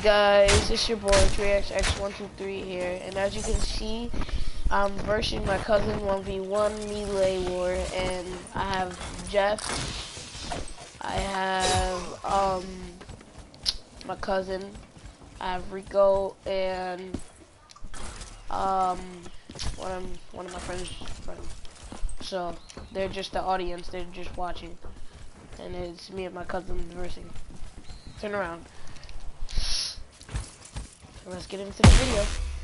guys, it's your boy TreyXX123 here, and as you can see, I'm versing my cousin 1v1 Melee War, and I have Jeff, I have my cousin, I have Rico, and one of my friends. So they're just the audience, they're just watching, and it's me and my cousin versing. Turn around. Let's get into the video.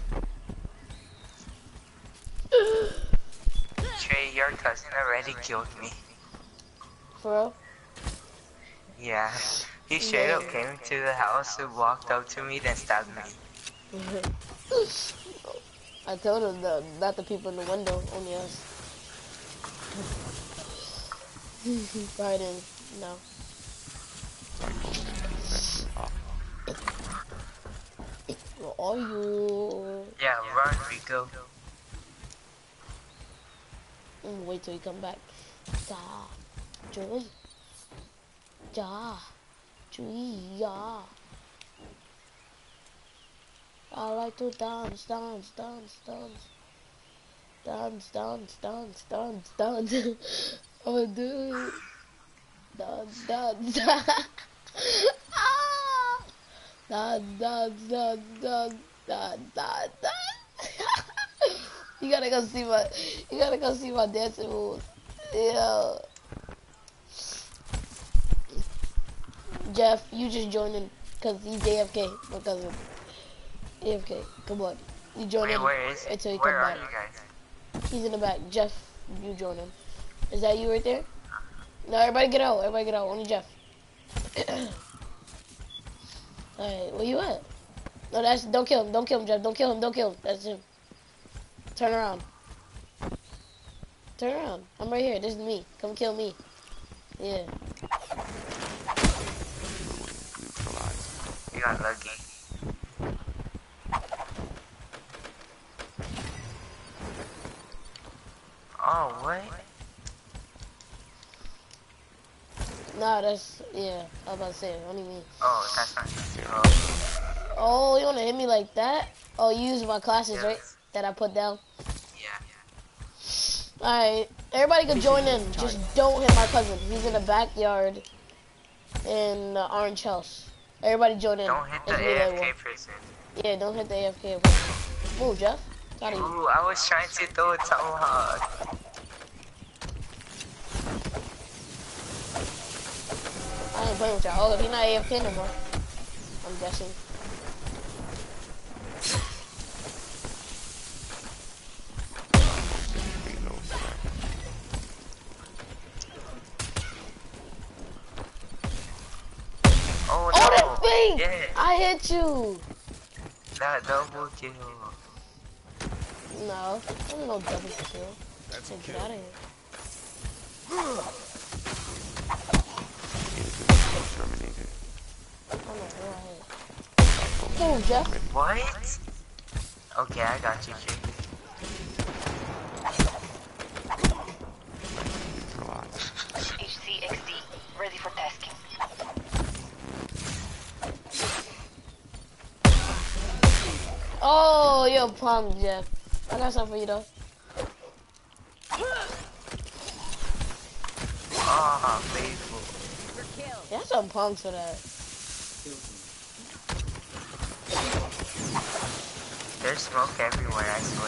Trey, your cousin already killed me. For real? Yeah. He straight up came to the house and walked up to me, then stabbed me. I told him not the people in the window, only us. Right in, no. Where are you? Yeah, run, Rico. Wait till you come back. Ja, Joy. Ja, Joy, ja. I like to dance, dance, dance, dance. Dance, dance, dance, dance, dance. I'm gonna do it. Dance, dance, dance. Ah! Dance, dance, dance, dance, dance, dance, dance. You gotta go see my dancing moves. Yeah. Jeff, you just joined in because he's AFK, my cousin. AFK, come on. You join in where is he? until he Where come are back. you guys? He's in the back. Jeff, you join him. Is that you right there? No, everybody get out. Everybody get out. Only Jeff. Alright, where you at? No, don't kill him. Don't kill him, Jeff. Don't kill him. Don't kill him. That's him. Turn around. Turn around. I'm right here. This is me. Come kill me. Yeah. You got lucky. Oh, what? Nah, that's, yeah, I was about to say, what do you mean? Oh, that's not Oh, you wanna hit me like that? Oh, you use my classes, yes. right? That I put down? Yeah. Alright, everybody can join in. Just don't hit my cousin. He's in the backyard in the orange house. Everybody join in. Don't hit the It's me that AFK one. person. Yeah, don't hit the AFK person. Move, Jeff. Out of you. Ooh, I was trying to throw a tomahawk. I ain't playing with y'all. Oh, he's not AFK no more. I'm guessing. Oh, Oh, no. that thing! Yeah. I hit you! That double kill. No, I don't know double kill. That's okay. Get out of here. Terminated. I don't know who I hit. Move, Jeff. What? Okay, I got you, Jake. HCXD, ready for tasking. Oh, you're a punk, Jeff. I got something for you, though. Ah, faithful. Yeah, some punks for that. There's smoke everywhere, I swear.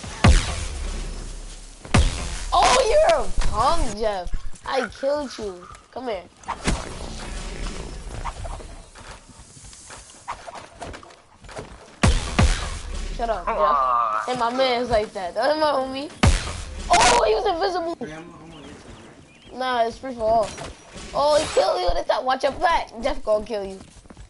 Oh, you're a punk, Jeff. I killed you. Come here. Shut up, Jeff. And my man's like that. That's my homie. Oh, he was invisible. Nah, it's free for all. Oh, he killed you at the top. Watch your back. Jeff gonna kill you.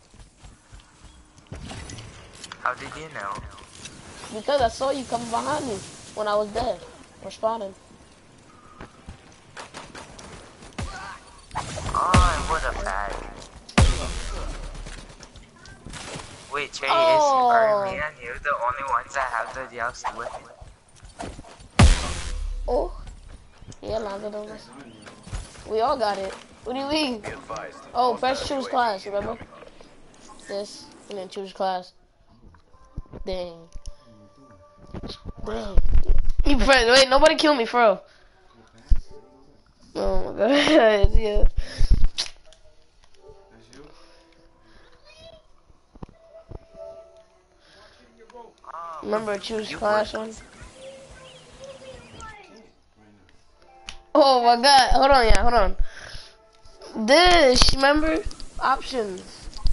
How did you know? Because I saw you coming behind me when I was dead. Responding. Oh, what a fag. Wait, Trey, are me and you the only ones that have the DLC weapon? Oh. Yeah, Lonzo knows us. We all got it. What do you mean? Oh, press choose class, remember? This and then choose class. Dang. Dang. You friend, wait, nobody kill me, bro. Oh my god, yeah. Remember, choose class one. Oh my god, hold on, yeah, hold on. This, remember? Options.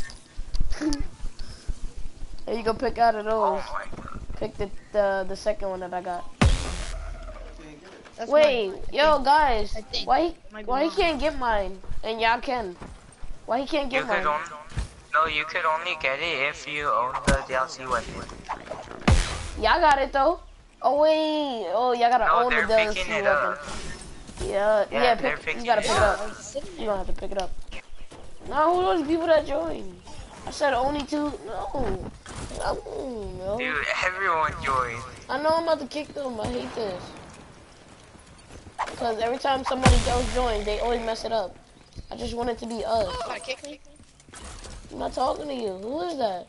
And you go pick out of those. Pick the second one that I got. That's Wait, mine. yo guys, why Might be he mine. can't get mine and y'all can? Why he can't get mine? No, you could only get it if you own the DLC weapon. Y'all got it though. Oh wait, oh y'all gotta own the they're DLC picking it weapon. up. Yeah, they're you picking gotta it pick it up. up. You don't have to pick it up. No, who are those people that joined? I said only two. No. No. Dude, everyone joined. I know I'm about to kick them. I hate this. Because every time somebody else joins, they always mess it up. I just want it to be us. You gotta kick me? I'm not talking to you. Who is that?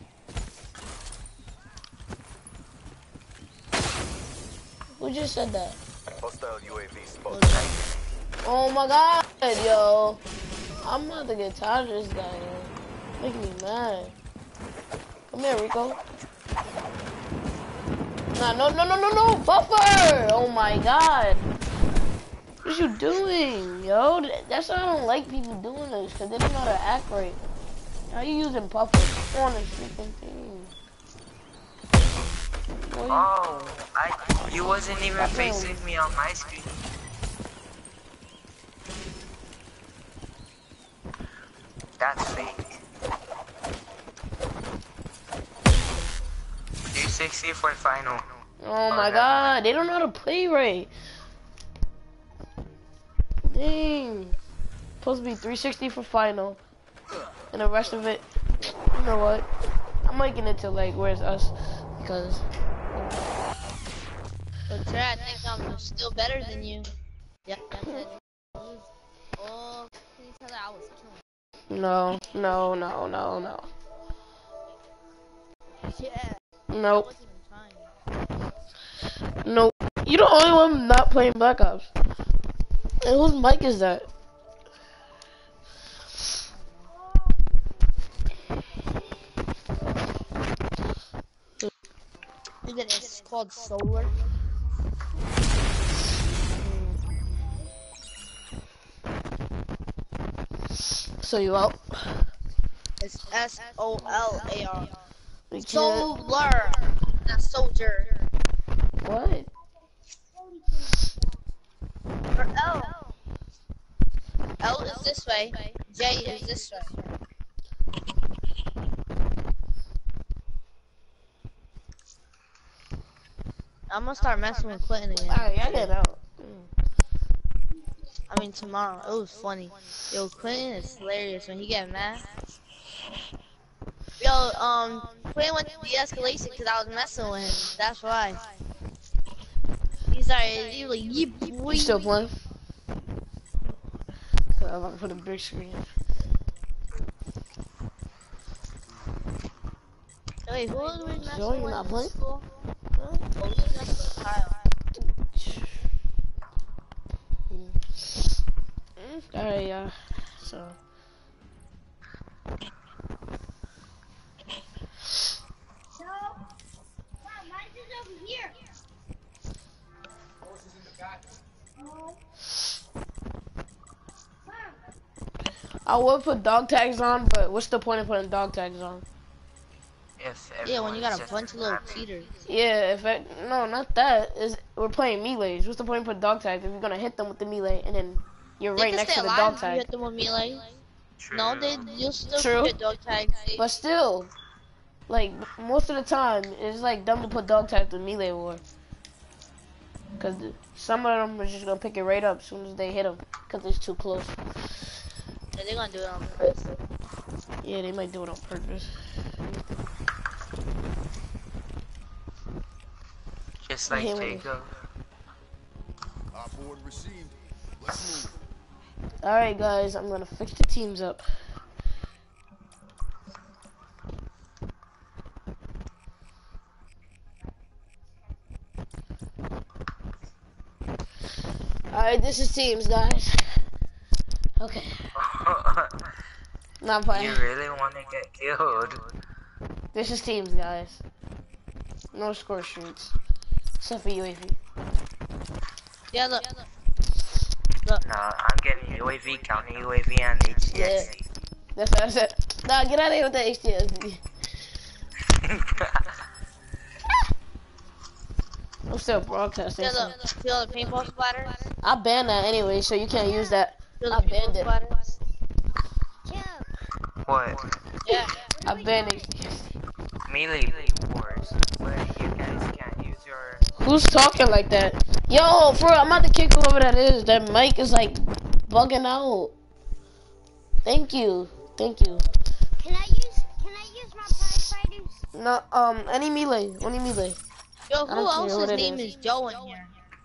Who just said that? Hostile UAV spotted. Oh my god, yo. I'm about to get tired of this guy, yo. Making me mad. Come here, Rico. Nah, no, buffer! Oh my god. What you doing, yo? That's why I don't like people doing this, because they don't know how to act right. How you using puffer on this freaking thing? Boy, Oh, you wasn't even facing me on my screen. That's fake. 360 for final. oh my god, they don't know how to play right. Dang. Supposed to be 360 for final. And the rest of it, you know what? I'm making it to like, where's us? Because... But Trey, I think I'm still better than you. Yeah, that's it. Oh, can you tell that I was killing? No. Yeah. Nope. I wasn't even trying. Nope. You're the only one not playing Black Ops. And whose mic is that? Is it? It's called Solar. So you out? It's SOLAR. We can't. Solar. Not soldier. What? Or L. L is this way. J is this way. I'm gonna start messing with Clinton again. Alright, I get out. I mean tomorrow. It was funny. Yo, Clinton is hilarious when he get mad. Yo, Clinton went to de-escalation because I was messing with him. That's why. He was like, yeah, boy. You still playing? So I'm about to put a big screen. Wait, who was we messing So with? you're not playing? School? Oh, we was messing with Kyle. Alright, yeah. So. I would put dog tags on, but what's the point of putting dog tags on? Yeah, when you got a bunch of little cheaters. Yeah, no, not that. We're playing melees. What's the point of putting dog tags if you're gonna hit them with the melee and then you're right next to the dog You tag? hit them with melee. True. No, you'll still True. get dog tags. But still, like most of the time, it's like dumb to put dog tags with melee war. Cause some of them are just gonna pick it right up as soon as they hit them, cause it's too close. Yeah, they're gonna do it on purpose. Yeah, they might do it on purpose. Just like Jacob. Order received. Let's move. Alright guys, I'm gonna fix the teams up. Alright, this is teams, guys. Okay. Not playing. You really want to get killed? This is teams, guys. No score streaks. Except for UAV. Yeah, look. Nah, I'm getting UAV, counter UAV, and HTS. Yeah. That's what I said. Nah, get out of here with that HTS. I'm still broadcasting. Yeah, So. look. Feel the paintball splatter? I banned that anyway, so you can't use that. Feel I the banned paintball it. splatter? What? Yeah. I banned it. Melee wars, where you guys can't use your... Who's talking like that? Yo, for real, I'm about to kick whoever that is. That mic is like bugging out. Thank you. Thank you. Can I use my firefighters? No, any melee. Only melee. Yo, I don't who care else's what it name is. is Joe in here?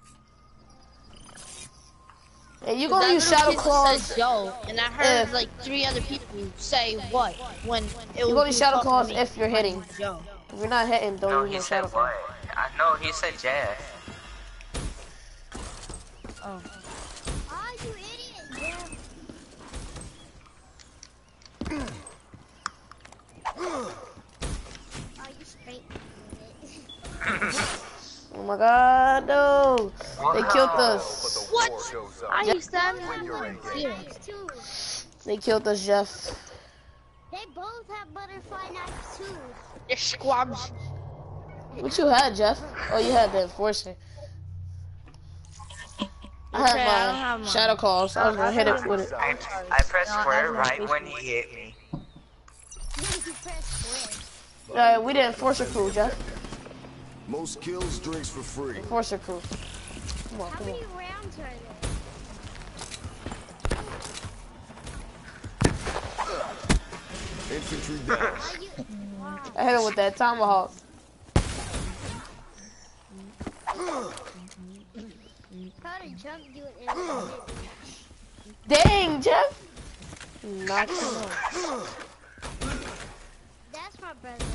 Hey, you That gonna use little Shadow kid Claws. said Joe, and I heard If- like 3 other people say what when it You're was gonna use Shadow talking Claws to me. if you're hitting. Joe. If you're not hitting, don't No, use he no said Shadow Claws. what? I know, he said Jeff. Oh. Oh, you idiot, Jeff. Oh, you straight. Oh my god, no. They killed Wow. us. What? War goes I on. used to have You're in game. Knives too. They killed us, Jeff. They both have butterfly knives too. Your squabs. What you had, Jeff? Oh, you had the Enforcer. I Okay, I don't had have my mine. Shadow Claws. I was gonna hit it with it. I pressed No, square everyone's right when he hit me. You press square. Alright, we did Enforcer crew, Jeff. Most kills, drinks for free. Enforcer crew. Come on, How come on. many rounds are there? Infantry down. Are you? Wow. I hit him with that tomahawk. Probably jumped you in the Dang, Jeff! Knocked him out. That's my brother.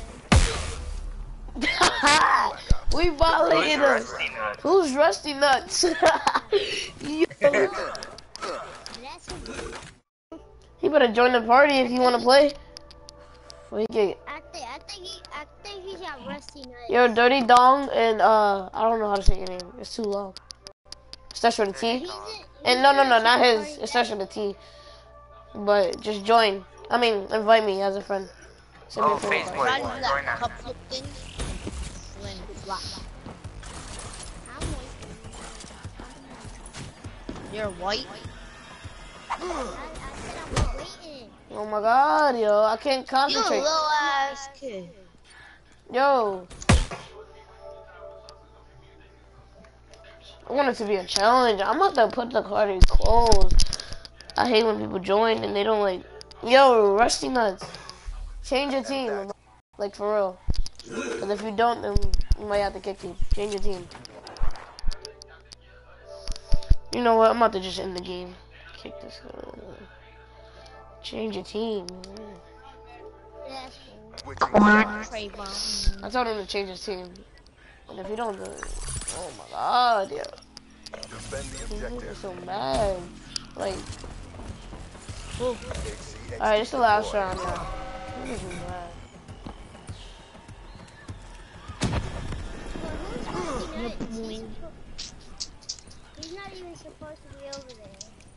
We violated him. Rusty Nut? Who's Rusty Nuts? Yo. That's who. He better join the party if you want to play. We get I think he got rusty nuts. yo Dirty Dong and I don't know how to say your name. It's too long. It starts with a T. He's And no, not his. It starts with a T. But just join. I mean, invite me as a friend. Send me Oh, a friend Facebook. request. Try to do Join that that. couple thing. When it's locked. I'm waiting. You're white. I said I'm waiting. Oh my god, yo, I can't You a concentrate. little ass kid. Yo. I want it to be a challenge. I'm about to put the party closed. I hate when people join and they don't like. Yo, Rusty Nuts. Change your team. Like for real. Because if you don't, then you might have to kick you. Change your team. You know what? I'm about to just end the game. Kick this. Change your team. That's Switching Trayvon. I told him to change his team. And if you don't do it, oh my god, yo. defend the These niggas are objective. so mad. Like, HCX alright, it's the last deployed. round now. Niggas are mad. Well, who's rusty nuts? He's not even supposed to be over there.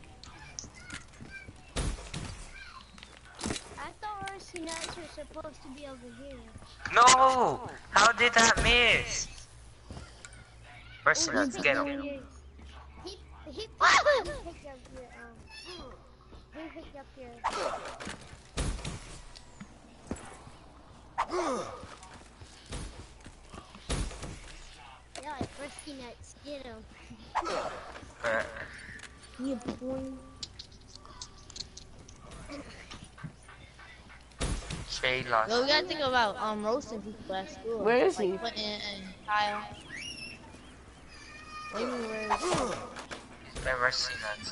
I thought rusty nuts were supposed to be over here. No! How did that miss? Rusty Nuts, get him. He picked up your he picked up your yeah, like rusty nuts, get him. You boy. Shay lost. Yo, we gotta think about roasting people at school. Where is like he? Quentin and Kyle. What do you mean, where is he? They're Rusty Nuts.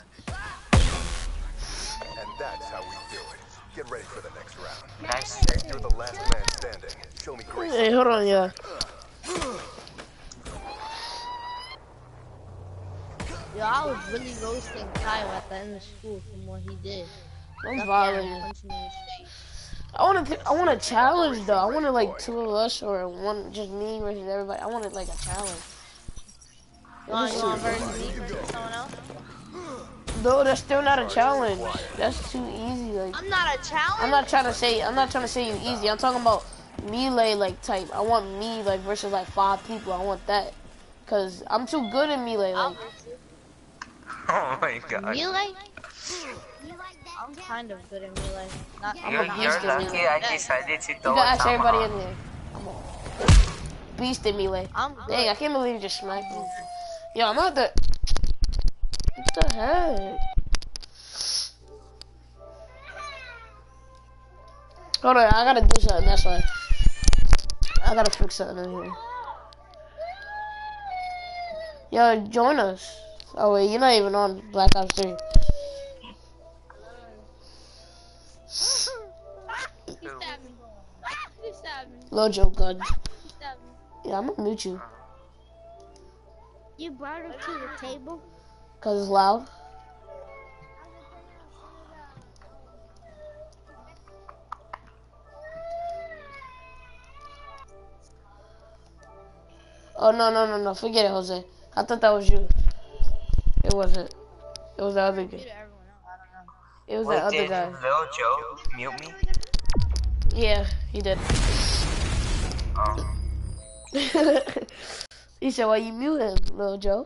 And that's how we do it. Get ready for the next round. Nice. You're the last man standing. Show me grace. Hey, hold on, yeah. Yo, I was really roasting Kyle at the end of school from what he did. I'm That's violent. why I'm punching him in his face. I want a challenge though. I want to like two of us or one, just me versus everybody. I wanted like a challenge. You want versus me versus someone else? No, that's still not a challenge. That's too easy. Like I'm not a challenge. I'm not trying to say you easy. I'm talking about melee like type. I want me like versus like 5 people. I want that, cause I'm too good at melee. Like Oh my god. Melee? You like I'm that? kind of good at melee. Not I'm You're, a beast you're at lucky melee. I decided to You throw gotta a ask everybody in tomahawk. there. Come on. Beast at melee. I'm good. Dang, I can't believe you just smacked me. Yo, I'm not the. What the heck? Hold on, I gotta do something. That's why. I gotta fix something in here. Yo, join us. Oh wait, you're not even on Black Ops 3. He stabbed me. He stabbed me. Lojo gun. He stabbed me. Yeah, I'm gonna mute you. You brought it to the table? Cause it's loud. Oh no. Forget it, Jose. I thought that was you. It wasn't. It was the other guy. Maybe to everyone else. I don't know. It was Wait, the other did guy. Lil Joe mute me? Yeah, he did. Oh. He said, "Why you mute him, little Joe?"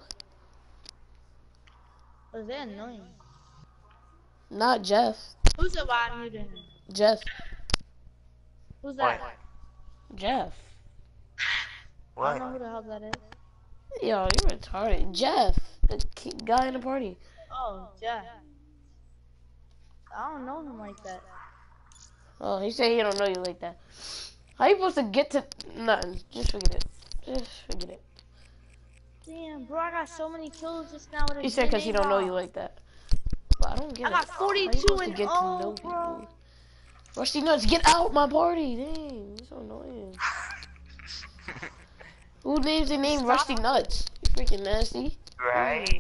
Was that annoying? Not Jeff. Who's the why I muted him? Jeff. Who's that? What? Jeff. I don't know What? who the hell that is. Yo, you're retarded. Jeff, the guy in the party. Oh, Jeff. I don't know him like that. Oh, he said he don't know you like that. How you supposed to get to nothing? Just forget it. Just forget it. Damn, bro, I got so many kills just now with a He said because he don't know you grenade like that. But I don't get I it. got How you 42 supposed to and get to 0, know bro. people? Rusty Nuts, get out my party. Dang, you're so annoying. Who names their name Rusty Nuts? You freaking nasty. Right?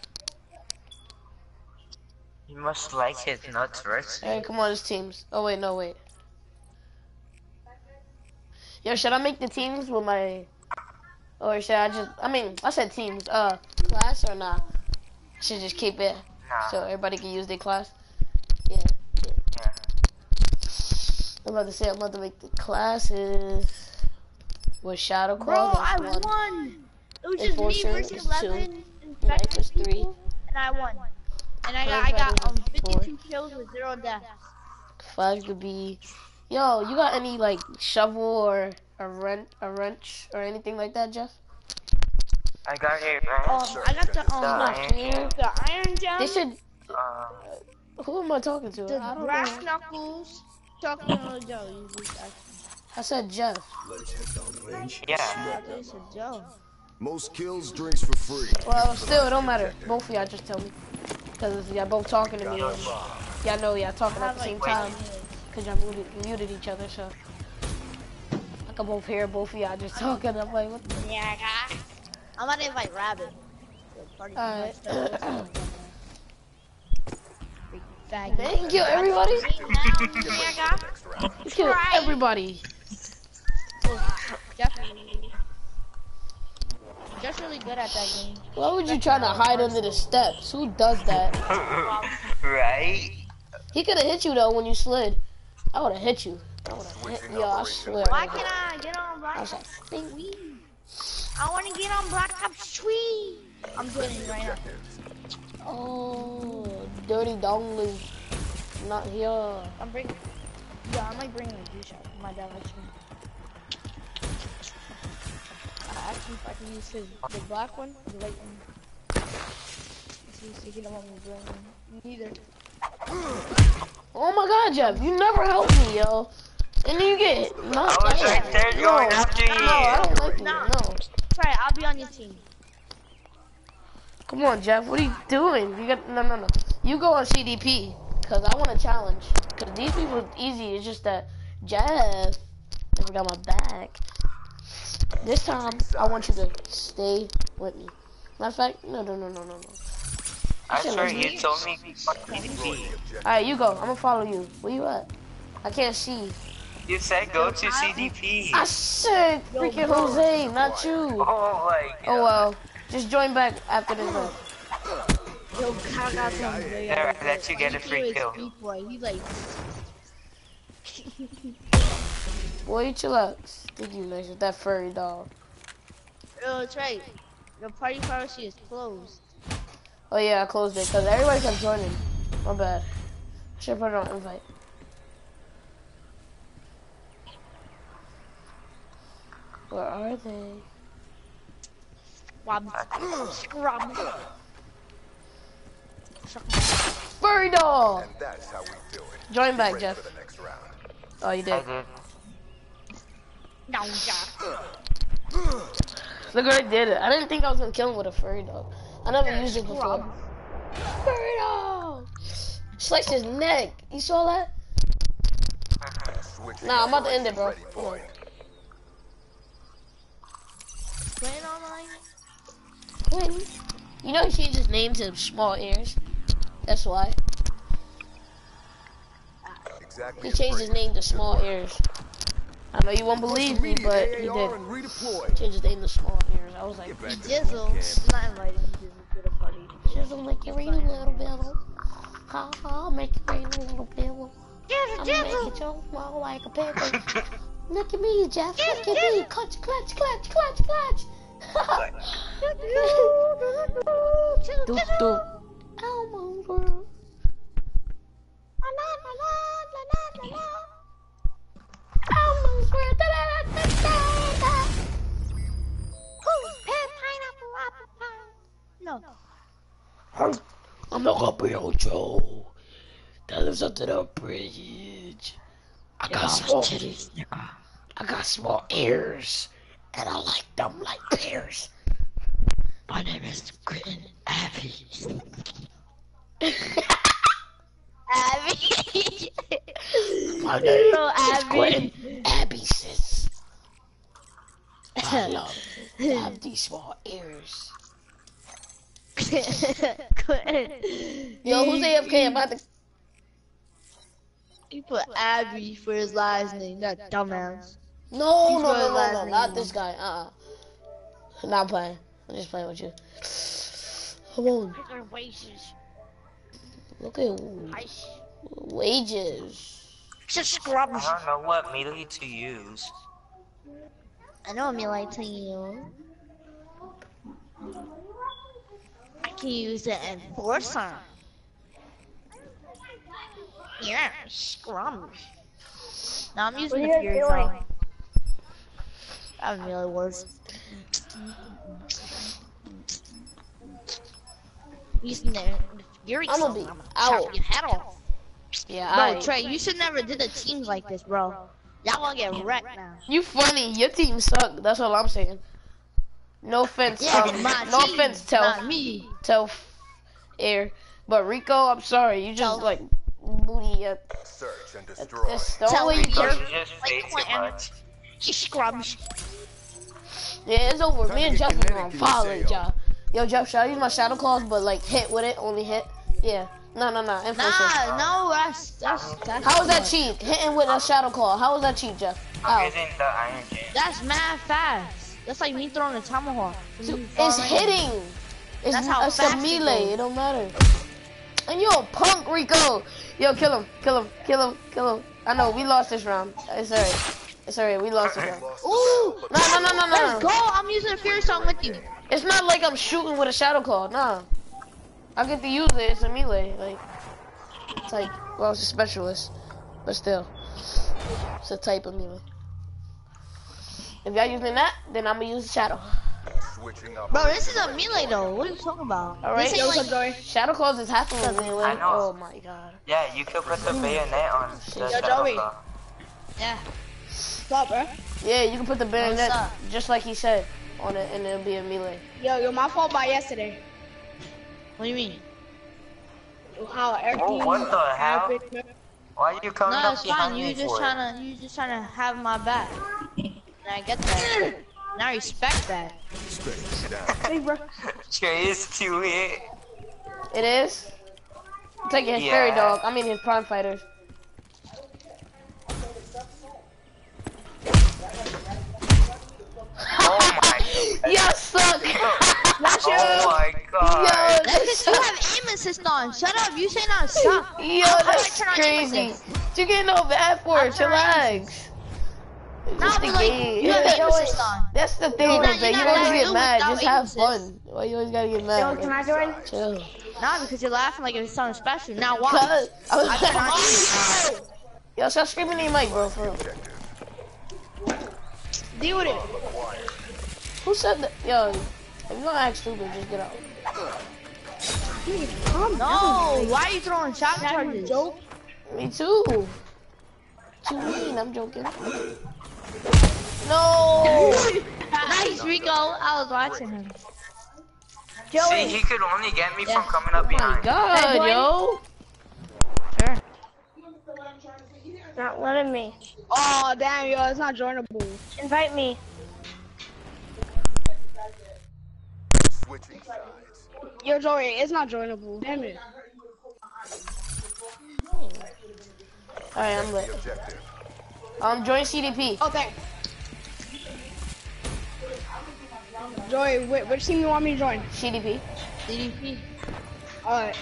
You must like his nuts, right? Alright, come on, it's teams. Oh wait, no wait. Yo, should I make the teams with my, or should I just? I said teams. Class or not? I should just keep it so Nah. everybody can use their class. Yeah. Yeah. I'm about to say I'm about to make the classes with Shadow Bro, Claw. I That's one. won. It was just me Enforcer versus is 11 Knife is infected 3. people, and I won. And I Firefighter got is 52 kills with 0 deaths. 5 could be. Yo, you got any like shovel or a wrench or anything like that, Jeff? I got it, right? I got the iron. the iron gem, They should. Uh, Who am I talking to? the I don't brass know. knuckles, talking to Joe. You just I said Jeff. yeah. I said Joe. Most kills, drinks for free. Well, still, it don't matter. Both of y'all just tell me. Because y'all both talking to me. And y'all know y'all talking at the same time. Because y'all muted each other, so. I can both hear both of y'all just talking. I'm like, what the? Yeah, guy. I'm about to invite Rabbit. Alright. Thank Thank you, everybody. Yeah, Let's kill everybody. Just really good at that game. Why would you try to hide under the steps? Who does that? Right? He could have hit you, though, when you slid. I would have hit you. I would have hit you. I swear. Why can't I get on Black I was like, Ops 3? I want to get on Black Ops 3. I'm doing it right now. oh, Dirty Dong is not here. I'm bringing. Yeah, I might bring a G-Shot in my direction. Actually, if I can use the black one, the white one. Let's see if you don't want me to bring neither. Oh my God, Jeff, you never help me, yo. And then you get knocked I was out. right there No, going after you. no, I don't like you. Nah. No. Try it, I'll be on your team. Come on, Jeff. What are you doing? You got no. You go on CDP, cause I want a challenge. Cause these people are easy. It's just that Jeff never got my back. This time, I want you to stay with me. Matter of fact, no. I shit swear looks you good. told me CDP. Alright, you go. I'm gonna follow you. Where you at? I can't see. You said go to CDP. I said freaking Jose, not you. Oh my god. Oh well. Just join back after this match. Yo, Kyle got some big There, I ass let you get a free kill. Boy, he like, Boy, chillax. Think you nice with that furry dog. yo, it's right. The party pharmacy is closed. Oh yeah, I closed it because everybody kept joining. My bad. Should put it on invite. Where are they? Rob, Rob. Furry dog! And that's how we do it. Join back, Ready Jeff. for the next round. Oh, you I did. did. No, Jeff. Look what I did. I didn't think I was gonna kill him with a furry dog. I never used it before. Furry dog! Sliced his neck. You saw that? Switching Nah, I'm about to end it, operations bro. ready, boy. Playing online? Quinn. You know he changed his name to Small Ears. That's why. Exactly. He changed his name to Small Ears. I know you won't believe me, but he did. Changed his name to Small Ears. I was like, Jizzle. I'm not inviting Jizzle to the party. Jizzle, make it rain a little bit. Ha ha, make it rain a little bit. I'm gonna make it so small like a pebble. Look at me, Jeff. Look at me. Clutch, clutch, clutch, clutch, clutch. Doop, doop. Elmo world. Elmo's world. Da, da, da, da, da. No. I'm the Gabriel Joe that lives under the bridge. I got small titties, nigga. I got small ears, and I like them like pears. My name is Quentin Abby. Abby. My name Bro, is Abby. Quentin Abby, sis. I love to have these small ears. Yo, who's AFK? I'm about to. He put Abby for his last name, that dumbass. No, He's no, got no, no, last no, name. not this guy. Not playing. I'm just playing with you. Come on. Look at wages. Just scrub. I don't know what melee to use. I know me like to you. I can use the enforcer. Yeah, scrum. Now I'm using the Fury Zone. That really works. Using the Fury I'ma Zone. be I'ma out. chop your head off. Yeah, Bro, I. Trey, you should never did the teams like this, bro. Y'all gonna get wrecked now. You funny. Your team suck. That's all I'm saying. No offense. Yeah, my no team, offense, not me. Air. But Rico, I'm sorry. You just Telf. like booty at Search and at destroy. this. The Tell only way you Rico. can. You just Like say too Quentin. much. He scrubs. Yeah, it's over. Me and Jeff is gonna kinetic, follow you say, y'all. Yo, Jeff, should I use my shadow claws, but like hit with it, only hit? Yeah. No. Enforcer. Nah, no, that's How is that cheap? Hitting with a shadow claw. How is that cheap, Jeff? How? Using the iron gem. That's mad fast. That's like me throwing a tomahawk. It's hitting. It's, That's how it's a fast it melee. goes. It don't matter. And you a punk, Rico. Yo, kill him. I know we lost this round. It's alright. We lost this round. Ooh, No. let's go. I'm using a Fury Song with you. It's not like I'm shooting with a shadow claw. Nah. I get to use it. It's a melee. It's like, well, it's a specialist, but still, it's a type of melee. If y'all using that, then I'm gonna use shadow. Switching up. Bro, this is a melee though. What are you talking about? All right. This ain't like, Shadow claws is half of a melee. I know. Oh my god. Yeah, you could put the bayonet on the Yo, shadow Joey. claw. yeah. What's up, bro? Yeah, you can put the bayonet What's up? just like he said on it, and it'll be a melee. Yo, my fault by yesterday. What do you mean? How everything Oh, what the hell? happened. Why are you coming No, up it's behind fine. me You just for it? trying to have my back. And I get that. And I respect that. Space down. Hey, bro. Trey is too hit. It is? It's like his Yeah. fairy dog. I mean his prime fighters. Oh my. You suck! Oh my god. Yo, That's because you have aim assist on. Shut up. You say not suck. Yo, How do I that's turn on aim crazy. assist? You getting no bad for I'll it. turn on aim Relax. No, Just the but like, game. you have aim assist on. That's the thing, You're not- is that you're you not always allowed get to mad. without Just aim have assist. fun. Why you always gotta get mad? Yo, can I join? Chill. Nah, because you're laughing like it was something special. Now watch. Cause I was I turn on aim assist. Yo, stop screaming in your mic, bro. For real. Deal with it. Who said that? Yo, if you're gonna act stupid, just get out. No, why are you throwing shock charges? Joke. Me too. Too mean. I'm joking. No. Nice, Rico. I was watching him. See, he could only get me from coming up Oh my behind. God, yo. Sure. Not letting me. Oh damn, yo, it's not joinable. Invite me. Switching sides. Yo, Joey, it's not joinable. Damn it. Alright, I'm lit. The objective. Join CDP. Oh, thanks. Joey, which team you want me to join? CDP. DDP. Alright.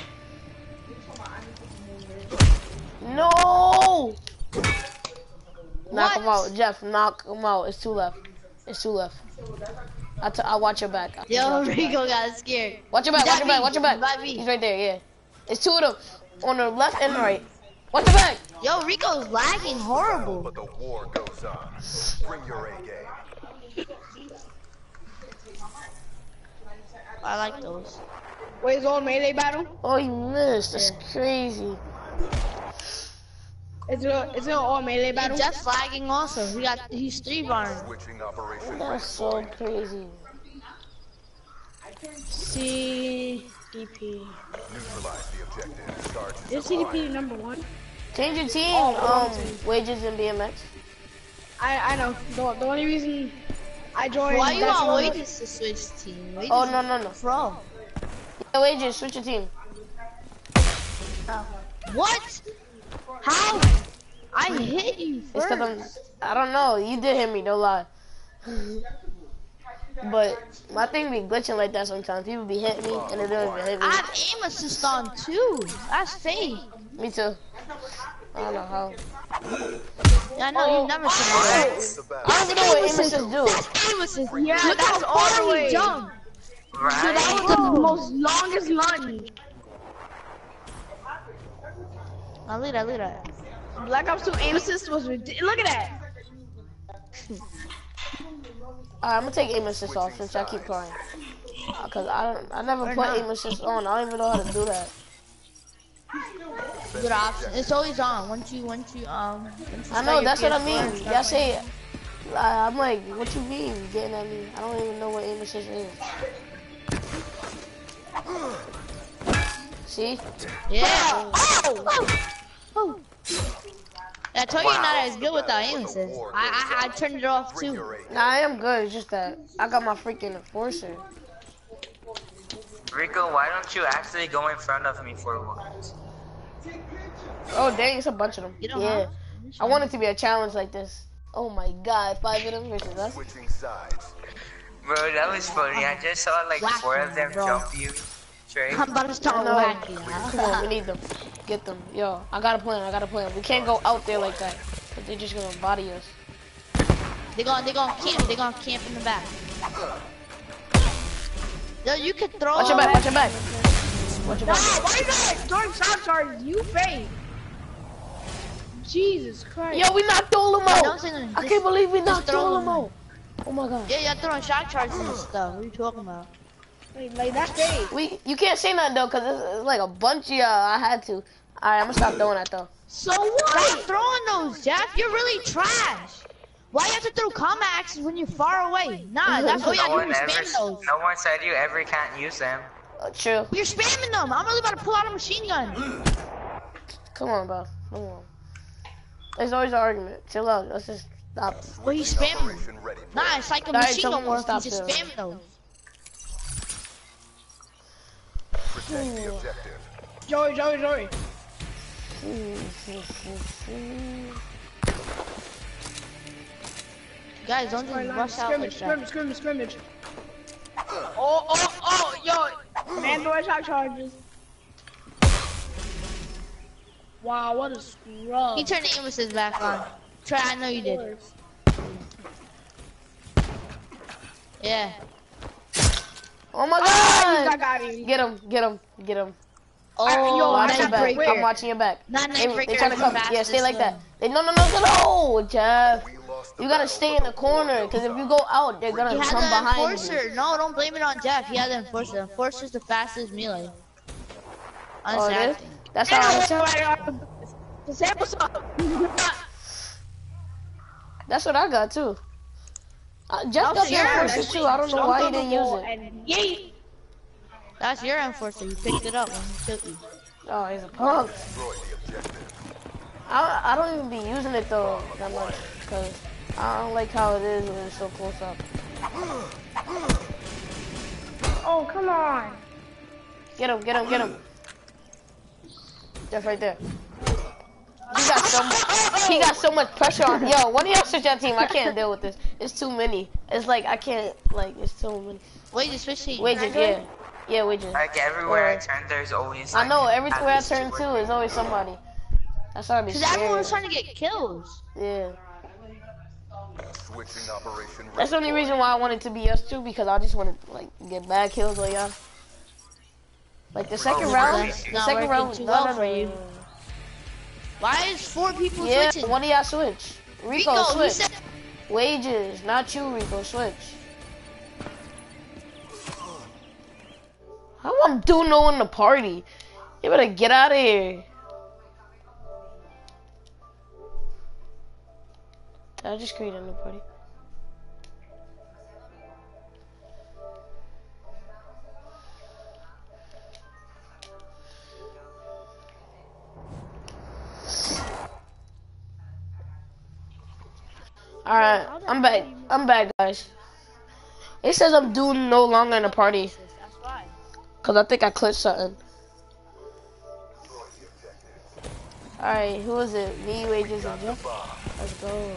No. Knock him What? out, Jeff. Knock him out. It's two left. It's two left. I'll watch your back. Yo, Rico got scared. Watch your back. Watch your back. Watch your back. By me. He's right there. Yeah. It's two of them on the left and right. Watch your back. Yo, Rico's lagging horrible. But the war goes on. Bring your A game. I like those. Wait, is all melee battle? Oh, he missed. That's crazy. It's an all melee battle. Jeff's lagging also. He's 3-barring. Switching operation. That's so crazy. CDP. Neutralize the objective. Starts Is CDP number one? Change your team. Wages and BMX. I know. The only reason I joined. Why you that's want one- Wages to switch team? Wages Oh no. Pro. Yeah, Wages, switch your team. What? How? I hit you It's first. cause I don't know. You did hit me. Don't lie. But my thing be glitching like that sometimes. People be hitting me and they don't even hit me. I have aim assist on too. That's fake. Me too. I don't know how. Yeah, I know you've never seen that. the battle. I don't even know what aim assist do. Aim assist. Yeah, Look that's how all far the way. he jumped. Right? That was the most longest lunge. I'll lead that. Black Ops 2 aim assist was ridiculous. Look at that. I'm gonna take aim assist off since I keep crying. Cause I never Or put not. aim assist on. I don't even know how to do that. Good option. It's always on. Once you I start know, your that's what I PS4 mean. and stuff Y'all say, I'm like, what you mean getting at me? I don't even know what aim assist is. See? Yeah. Oh. I told you you're not as good without aim assist. I turned it off Bring too. your A game. Nah, I am good. It's just that I got my freaking enforcer. Rico, why don't you actually go in front of me for once? Oh dang, it's a bunch of them. You don't Yeah. have- I want it to be a challenge like this. Oh my god, 5 of them versus us. Switching sides. Bro, that was funny. I just saw like Whack 4 of them bro. jump you. Straight. I'm about to start No. whacking. Come on, we need them. Get them. Yo, I got a plan. We can't go out there like that. Cause they're just gonna body us. They're gonna camp in the back. Yo, you can throw. Watch your back, watch your back. Watch your Nah, back. why you guys throwing shot charges? You fake. Jesus Christ. Yo, we knocked all of them Don't out. say nothing. I can't believe we knocked throw all of them them. out. Oh my god. Yeah, you're throwing shock charges and stuff. What are you talking about? Like that's fake. You can't say nothing though, cause it's like a bunch of y'all. I had to. Alright, I'm gonna stop doing that though. So what? Stop throwing those, Jeff. You're really trash. Why you have to throw combat axes when you're far away? Nah, that's all you No gotta do one is ever, spam those. no one said you ever can't use them. True. You're spamming them. I'm really about to pull out a machine gun. Come on, bro. Come on. There's always an argument. Chill out. Let's just stop. Well, you spamming them. Operation ready. Nah, it's like a Alright, machine tell gun me to war if you stop just there. spam those. Protect the objective. Joey. Guys, don't just rush out like that. Scrimmage. Oh, yo. Mandatory shot charges. Wow, what a scrub. He turned the aim assist back on. Trey, I know you did. Yeah. Oh my I god! got him. Get him. Oh, Yo, Watch nice your back. break. I'm watching your back. Not They nice breaker. trying to come. Yeah, stay like that. No, Jeff. You gotta stay in the corner, because if you go out, they're gonna He come had the behind you. enforcer. No, don't blame it on Jeff. He had the enforcer. The enforcer's the fastest melee. Oh, it is? Honestly, That's how That's what I got too. Jeff got the enforcer too. I don't know why he didn't use it. that's your enforcer. You picked it up when he took you. Oh, he's a punk. Destroy the objective. I don't even be using it though that much, because I don't like how it is when it's so close up. Oh, come on. Get him. Jeff right there. He got so much pressure on. Yo, one of y'all switch that team. I can't deal with this. It's too many. It's like I can't. Like it's too many. Wait, just switch teams. Wages, yeah, wages. Like everywhere I turn, there's always. I Like, know everywhere I at least turn two to or is always somebody. That's why I be Cause everyone's scared. trying to get kills. Yeah. Switching operation. That's the only reason why I wanted to be us too, because I just want to like get bad kills on y'all. Like the second Oh, round, that's the not second working round. too No, well no, for no. you. Why is 4 people Yeah, switching? one of y'all switch. Rico, you switch. said Wages, not you, Rico, switch. How I'm doing no in the party? You better get out of here. Did I just create a new party? Alright, I'm back, guys. It says I'm doing no longer in the party. that's why. Cause I think I clicked something. Alright, who is it? Me, Wages, and Jeff? Let's go.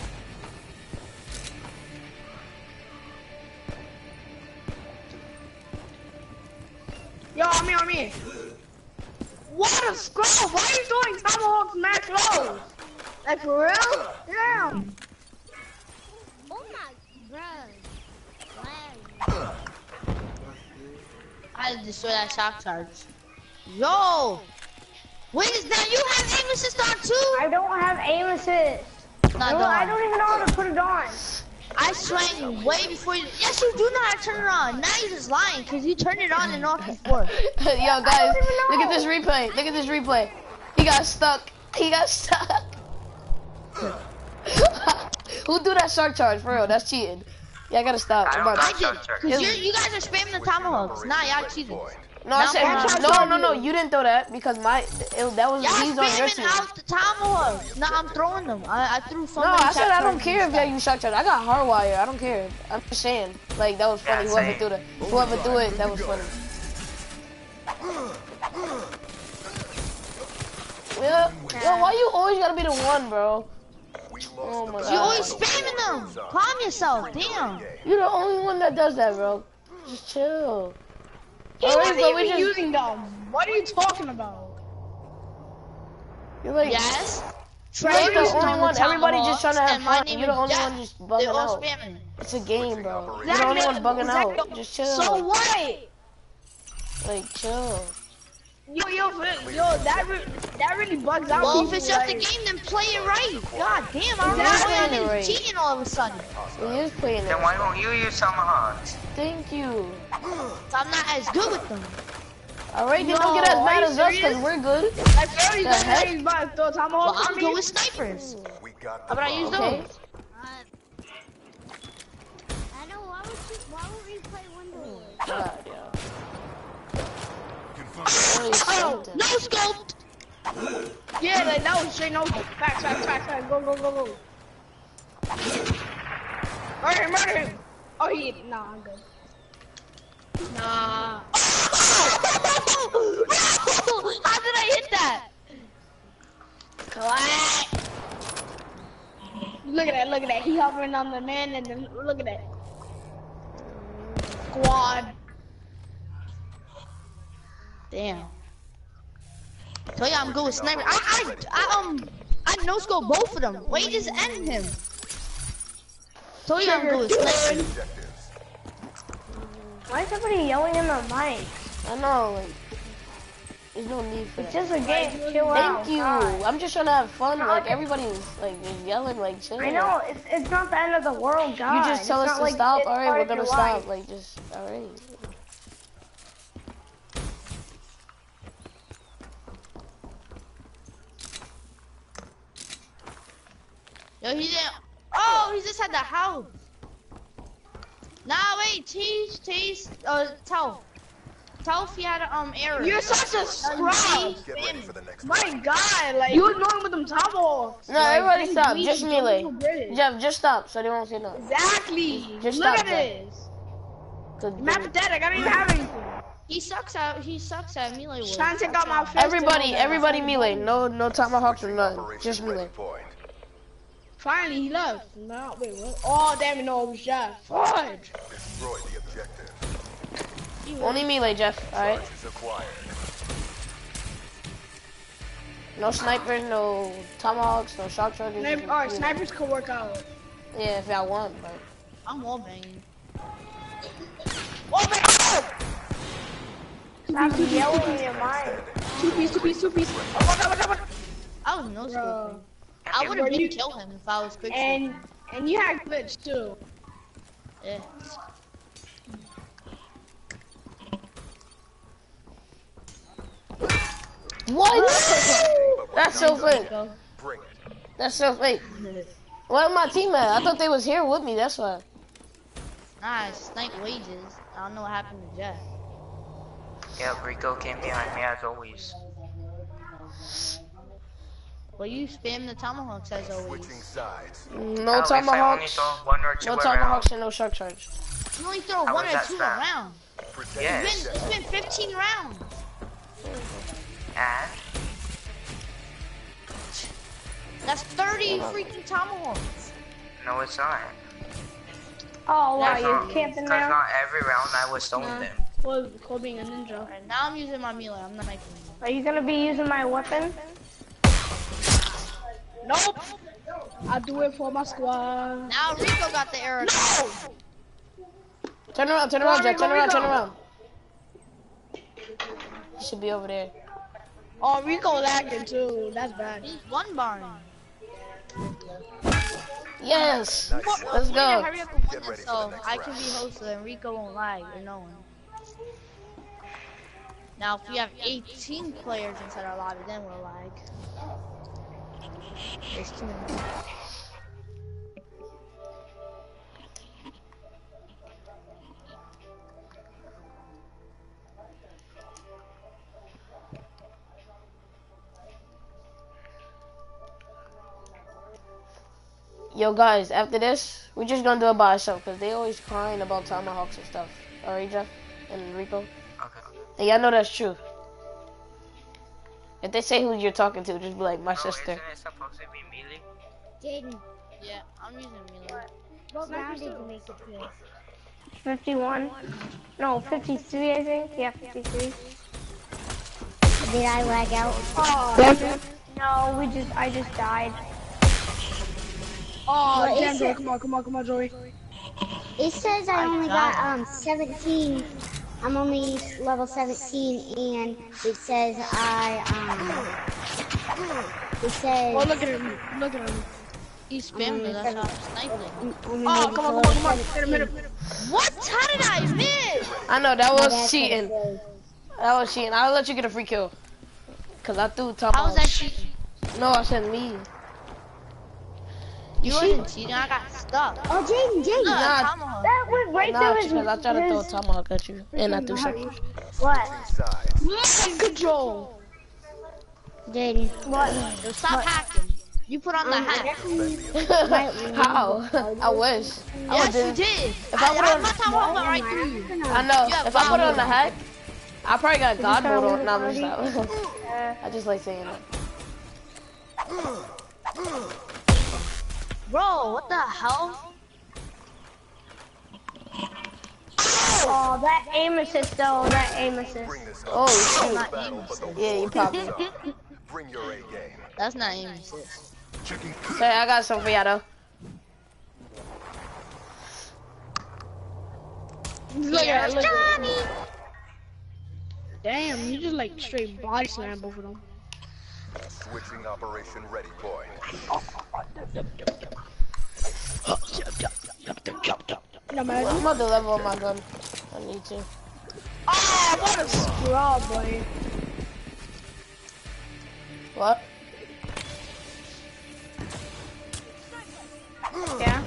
Yo, on me. What a scrub. Why are you doing tomahawk smash low? Like for real? Yeah. Oh my, bro. I had to destroy that shock charge. Yo! Wait, now you have aim assist on too? I don't have aim assist. Not I done. don't even know how to put it on. I swung way before you. Yes, you do know how to turn it on. Now you're just lying because you turned it on and off before. Yo, guys, look at this replay. He got stuck. Who do that shark charge? For real, that's cheating. Yeah, I gotta stop. I don't I'm about I to- did. Because you guys are spamming the tomahawks. Nah, y'all cheated. No, I said no. You didn't throw that because that was Y'all he's on your spamming team. out the tomahawks. Nah, I'm throwing them. I threw so No, many I said shock I don't charges care if and y'all stuff. use shot charge. I got hardwire. I don't care. I'm just saying. Like that was funny. Yeah, Whoever same. threw that. Whoever threw it, that was funny. Yeah. Yo, why you always gotta be the one, bro? Oh my You god. always spamming them. Calm yourself. Damn. You're the only one that does that, bro. Just chill. He Alright, wasn't but we even just- using them. What are you talking about? You're like, Yes. you're like the Trey's only on one. the Everybody just trying to have tomahawks, and my fun. name You're the is only Jeff. one just They bugging all out. spamming. It's a game, bro. You're the Exactly. only one bugging Exactly. out. Just chill. So what? Like, chill. Yo, that really bugs out. Well, if people, it's just a like- game, then play it right. God damn, I don't know Exactly. why y'all Right. niggas cheating all of a sudden. He is playing Then it. why won't you use tomahawks? Thank you. So I'm not as good with them. Alright, Yo, then don't get as are mad you as us, serious? cause we're good. Like, very The heck? good. But throw Well, tomahawk I'm for me. good with snipers. We got How about I use Okay. those? I know, why would we play Windows? God, yo. Holy Oh, something. no scope. Yeah, like, that was straight no. Facts. Go. Murder him. Oh, nah, I'm good. Nah. How did I hit that? Look at that, look at that. He hovering on the man and then look at that. Squad. Damn. Tell you I'm good with sniper. I no scope both of them. Wait, just end him. Tell you I'm good with sniper. Why is everybody yelling in the mic? I know, like, there's no need for It's that. just a game. Chill out. Thank you. God. I'm just trying to have fun. Like, okay. everybody's, like, just yelling, like, chill. I know, it's not the end of the world, God. You just tell It's us not to like stop. it's Alright, part we're of gonna your stop. life. Like, just, alright. Yo, he didn't. Oh, he just had the house. Nah, wait, tell if he had an error. You're such a scrub. Get ready for the next My God, like you annoying with them tomahawks. No, Like, everybody they stop. bleed Just the melee. British. Jeff, just stop so they won't say no. Exactly. Just Look stop, at Jeff. this. Good- Map pathetic. I don't even have anything. He sucks at melee wars. Trying to take out my fist. Everybody melee. No tomahawks or nothing. operation Just ready melee. point. Finally, he left. No, wait, what? Oh, damn it, no, it was Jeff. Fudge. Destroy the objective. Only melee, Jeff. Alright. Charges acquired. No snipers, no tomahawks, no shark chargers. Alright, melee. snipers could work out. Yeah, if y'all want, but. I'm wall banging. Oh, man! Oh! Stop yelling in your mic. Two piece. Oh, what? I was no Bro. scoping. I would have Bro, been you- kill him if I was quick. And you had glitch too. Yeah. What? That's so fake. Bring it. That's so fake. Where my team at? I thought they was here with me, that's why. Nah, it's snipe wages. I don't know what happened to Jeff. Yeah, Rico came behind me as always. Well, you spam the tomahawks as always. Switching sides. No Oh, if I only tomahawks. throw one or two No around. tomahawks and no shark charge. You only throw How one is or that two spam? around. Protect Yes. It's been 15 rounds. And That's 30 freaking tomahawks. no, it's not. Oh, wow, Because you're not, camping 'cause now? not every round I was throwing them. Cold being a ninja. Alright, now I'm using my melee. I'm not making it. Are you gonna be using my weapon? Nope. I'll do it for my squad. Now Rico got the arrow. Turn around, Jeff. Turn around. He should be over there. Oh, Rico lagging too. That's bad. He's one barring. Yes. Nice one. Let's go. Hurry up and Get win ready this for the so next I can round. be hosted and Rico won't lag or no one. Now if we have 18 players inside our lobby, then we'll lag. There's too many. Yo, guys, after this, we're just gonna do it by ourselves because they always crying about tomahawks and stuff. Alright, Jeff and Rico? Okay. And y'all know that's true. If they say who you're talking to, just be like, my Oh, sister. isn't it supposed to be melee? Jaden, Yeah, I'm using melee. what round did you make it to? 51? No, 53, I think. Yeah, 53. Did I lag out? Oh, No, I just died. oh What damn, is Joey. it? Come on, Joey. It says I only got 17. I'm only level 17, and it says it says Oh, look at him. He's spammed me, that's how I'm sniping. only Oh, made it come to on. level Hit him. 17. What? How did I miss? I know, that My was dad said cheating. it That was cheating. I'll let you get a free kill. Because I threw How was tomahawks. that cheating? No, I said me. You wasn't cheating, I got stuck. Oh, Jaden. Nah, Tomahawk. That went right Nah, through because I tried to throw a his tomahawk at you. And I threw something. what? Sides. Mind control. Jaden. What? Yo, stop hacking. You put on the hack. How? I wish. I Yes, would you do. did. If I put I on, my tomahawk went right through you. I know. You have If I put on power. the hack, I probably got Did you God try to mode lose on. No, I'm it, just Cody? not. I just like saying it. Bro, what the hell? Oh, that aim assist though, that aim assist. Bring this Oh shoot. Not battle, aim but the assist. Yeah, you war popped goes it. on. Bring your A game. That's not aim assist. Checking. Sorry, I got some for y'all though. Look at that, Johnny. Damn, you just like straight body slam both of them. Switching operation ready point. No matter. I'm about to level up my gun. I need to. Oh, what a scrub, boy. What? Yeah.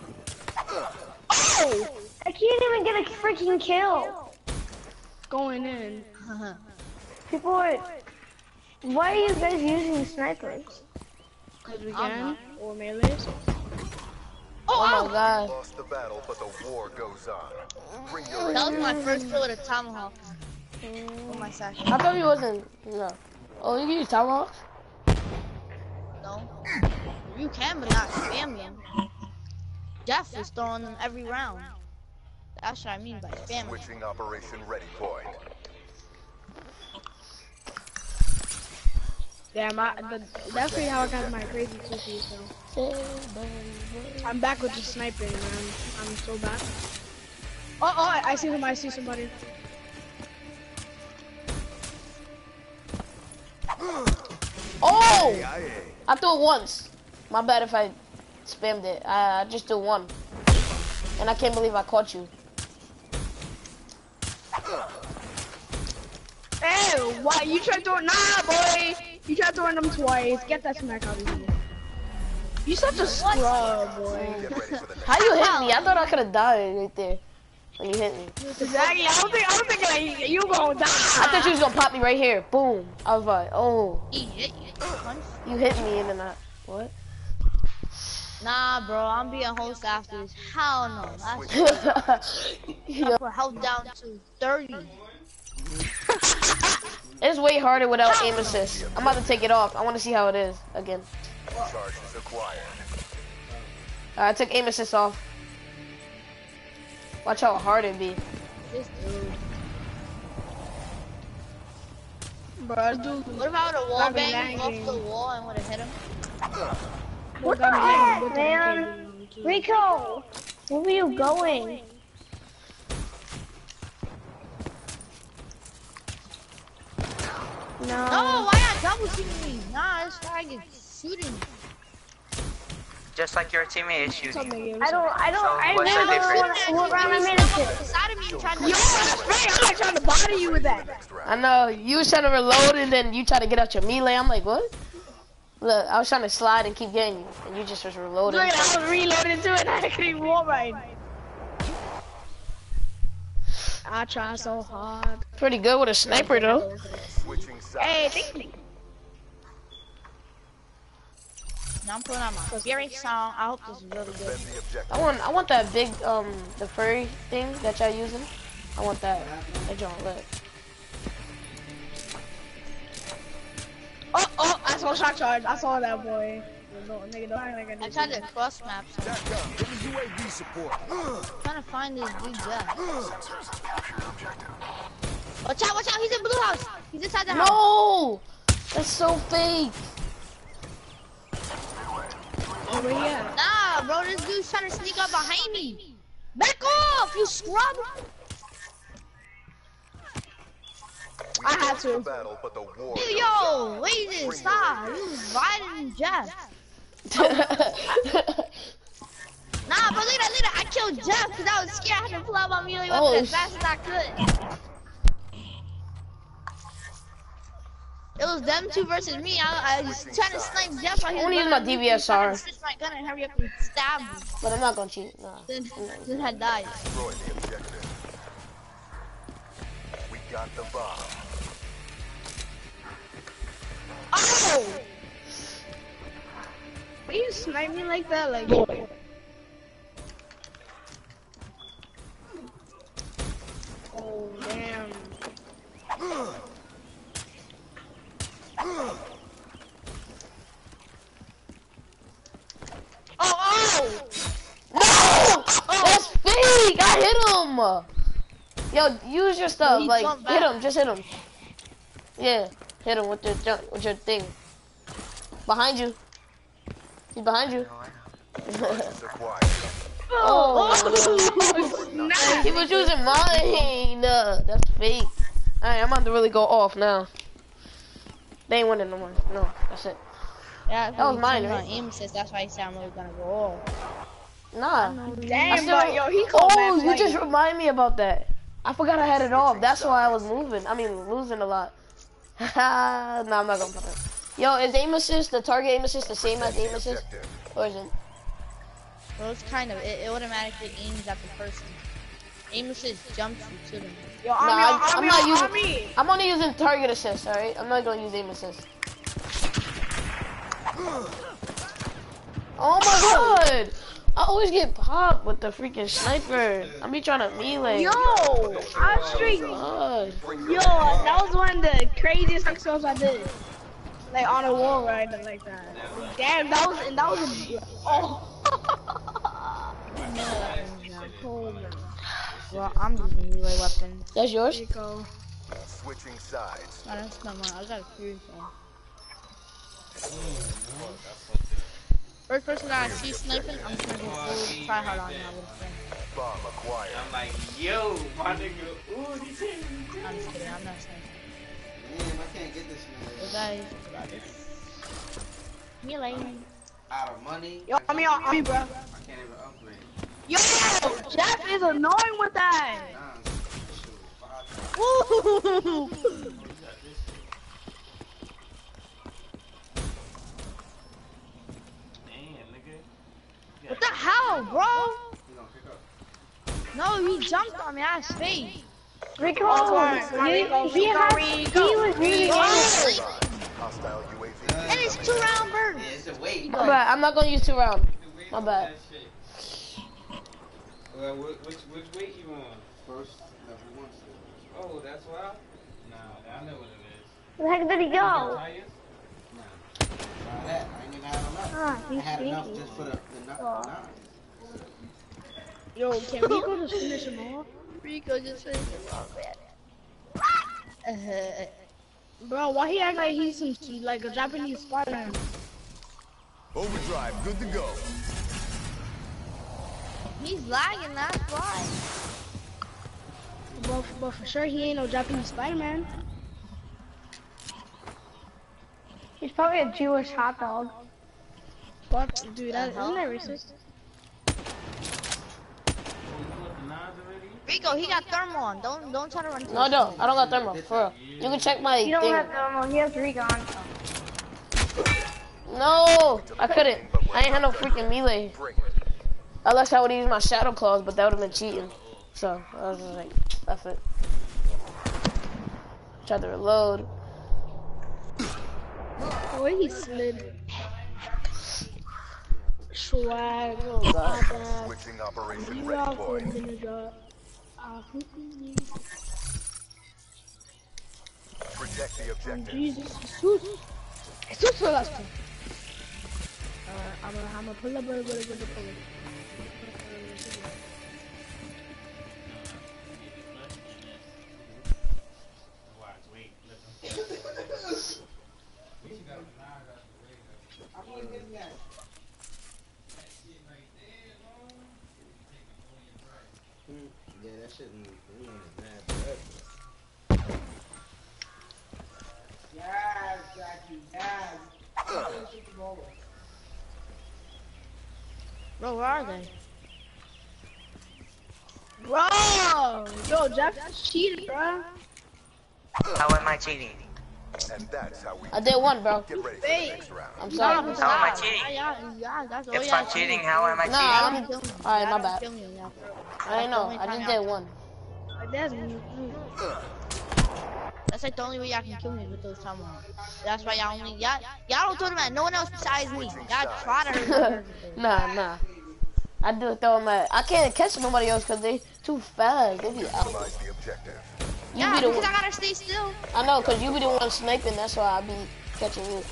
Oh! I can't even get a freaking kill. Going in. People are. Why are you guys using snipers? Cause we I'm can. not. Or melees. Oh my god. Lost the battle, but the war goes on. Bring your A That was game. my first kill with a tomahawk. Oh my gosh. I thought he wasn't. No. Oh, you can use tomahawks? No. You can, but not spam them. Jeff is throwing them every round. That's what I mean by spamming. Switching operation ready point. Damn, that's pretty how I got my crazy sushi, so. I'm back with the sniping, man. I'm so back. Oh, I see somebody, I see somebody. Oh! I threw it once. My bad if I spammed it. I just threw one. And I can't believe I caught you. Hey, why you tried throwing? Nah, boy. You tried throwing them twice. Get that smack out of here. You such a scrub, boy. Get ready for the next. How you hit me? I thought I could have died right there when you hit me. Exactly. I don't think like, you gonna die. I thought you was gonna pop me right here. Boom. I was like, oh, He hit you. Punch. you hit me and then I, what? Nah, bro, I'm being host after this. Hell no. That's Yo, put health down to 30. it's way harder without aim assist. I'm about to take it off. I want to see how it is again. Charges acquired. I took aim assist off. Watch how hard it be. This dude. Bro, dude. What about a wall Got me bang off lagging. the wall and would have hit him? What the heck, man? Rico, where were you going? No. No, why not double shooting me? Nah, this guy gets shooting. Just like your teammate is shooting. I don't what's really the don't know difference? what round I'm in it. Beside of me and tried to. Yo, that's right. I'm not trying to body you with that. Next round. I know, you was trying to reload and then you try to get out your melee. I'm like, what? Look, I was trying to slide and keep getting you, and you just was reloading. Look, I was reloading too, and I couldn't even wall ride. I try so hard. Pretty good with a sniper though. Switching sides. Hey, think. Now I'm putting on my scary song. I hope this is really good. Defend the objective. I want that big, the furry thing that y'all using. I want that. That joint lit. Oh, I saw shot charge. I saw that boy. No, nigga, don't act like I I didn't. tried to cross map. So That gun, giving UAV support. I'm trying to find this dude Jeff. Sensors have captured objective. Watch out, he's in blue house. He's inside the house. No! That's so fake. Oh, where he at? Nah, bro, this dude's trying to sneak up behind me. Back off, you scrub. We I had lost the to. battle, but the war Dude, goes yo, on. wait this, Bring stop. your A You game. was riding Jeff. Nah, bro, look at that. I killed Jeff because I was scared. I had to pull out my melee weapon Oh, as fast as I could. It was them two versus me. I was trying to snipe Jeff while he was I'm gonna use running my up me, DVSR. trying to switch my gun and hurry up and stab me. But I'm not gonna cheat. Nah. Then I died. Destroy the objective. We got the bomb. Oh! Why you snipe me like that? Like, oh, damn. armor. Yo, use your stuff. He Like, jumped hit back. him. Just hit him. Yeah, hit him with your thing. Behind you. He's behind you. Charges acquired. Oh, he was using mine. That's fake. Alright, I'm about to really go off now. They ain't winning no more. No, that's it. Yeah, That was mine, on right? aim assist. That's why he said I'm really gonna go off. Nah. Damn, but yo, he called Oh, mad you just plays. remind me about that. I forgot I had it off. That's why I was moving. I mean, losing a lot. Nah, I'm not gonna put it. Yo, is aim assist, the target aim assist the same as aim assist? Objective. Or is it? Well, it's kind of. It automatically aims at the person. Aim assist jumps you to them. Yo, I'm not using. Army. I'm only using target assist. All right, I'm not gonna use aim assist. Oh my god! I always get popped with the freaking sniper. I be trying to melee. Yo, I'm straight. God. Yo, that was one of the craziest XOs I did. Like on a wall ride like that. Damn, that was a, oh. Well, I'm using melee weapon. That's yours? There you go. Switching sides. Oh, that's not mine. I got a curious one. First person that I see sniping, I'm just gonna go full try hard on now with a friend. Bomb acquired. I'm like, yo, my nigga, ooh, these I'm just kidding. I'm not sniping. Damn, I can't get this So man. guys, got this. Melee. Out of money. Yo, I mean, bro. I can't even upgrade. Yo, Jeff is annoying with that. Woo! What the hell, bro? No, he jumped on me. I had space. Rico, He was really angry. Hostile UAV. And it's 2-round bird. Yeah, it's a weight. My bad. I'm not gonna use 2 rounds. My bad. Well, which weight you on? First level 1. Oh, that's why? Nah, I know what it is. where the heck did he go? Tires? Nah. Try that. I ain't even had enough. Ah, I he's had enough sneaky. just for the Oh. nine. Yo, can Rico just finish him off? Rico just said, Bro, why he act like he's some like a Japanese Spider-Man? Overdrive, good to go. he's lagging, that's why. But for sure he ain't no Japanese Spider-Man. He's probably a Jewish hot dog. Fuck, dude, that isn't that racist? Rico, he got thermal on. Don't try to run. No, I don't. I don't got thermal. For real. You can check my You don't thing. have thermal, he has recon. No, I couldn't. I ain't had no freaking melee. Bring it. Unless I would use my shadow claws, but that would have been cheating. So I was just like, F it. Tried to reload. The way he slid. Swag. Oh god. Switching operation You ready, are boys. good, nigga. Protect the objective. Jesus. Jesus for last one. I'm gonna pull up, pull it. Yeah, that shit is mad forever. Yes, Jackie, yes. Bro, where are they? Bro! Yo, Jeff cheated, bro. How am I cheating? And that's how we I did one, bro. get ready for the next round. I'm sorry. No, How am I stop. cheating? Yeah, that's If I'm cheating, how am I cheating? Nah, alright, my bad. I didn't know. I just did one. That's That's like the only way y'all can kill me with those tomahawks. That's why y'all only y'all don't throw them at no one else besides me. Y'all try to hurt me. Nah. I do throw them at. I can't catch nobody else because they too fast. They be out. Neutralize the objective. You Yeah, be the because one. I gotta stay still. I know, because you be the one sniping. That's why I be catching you.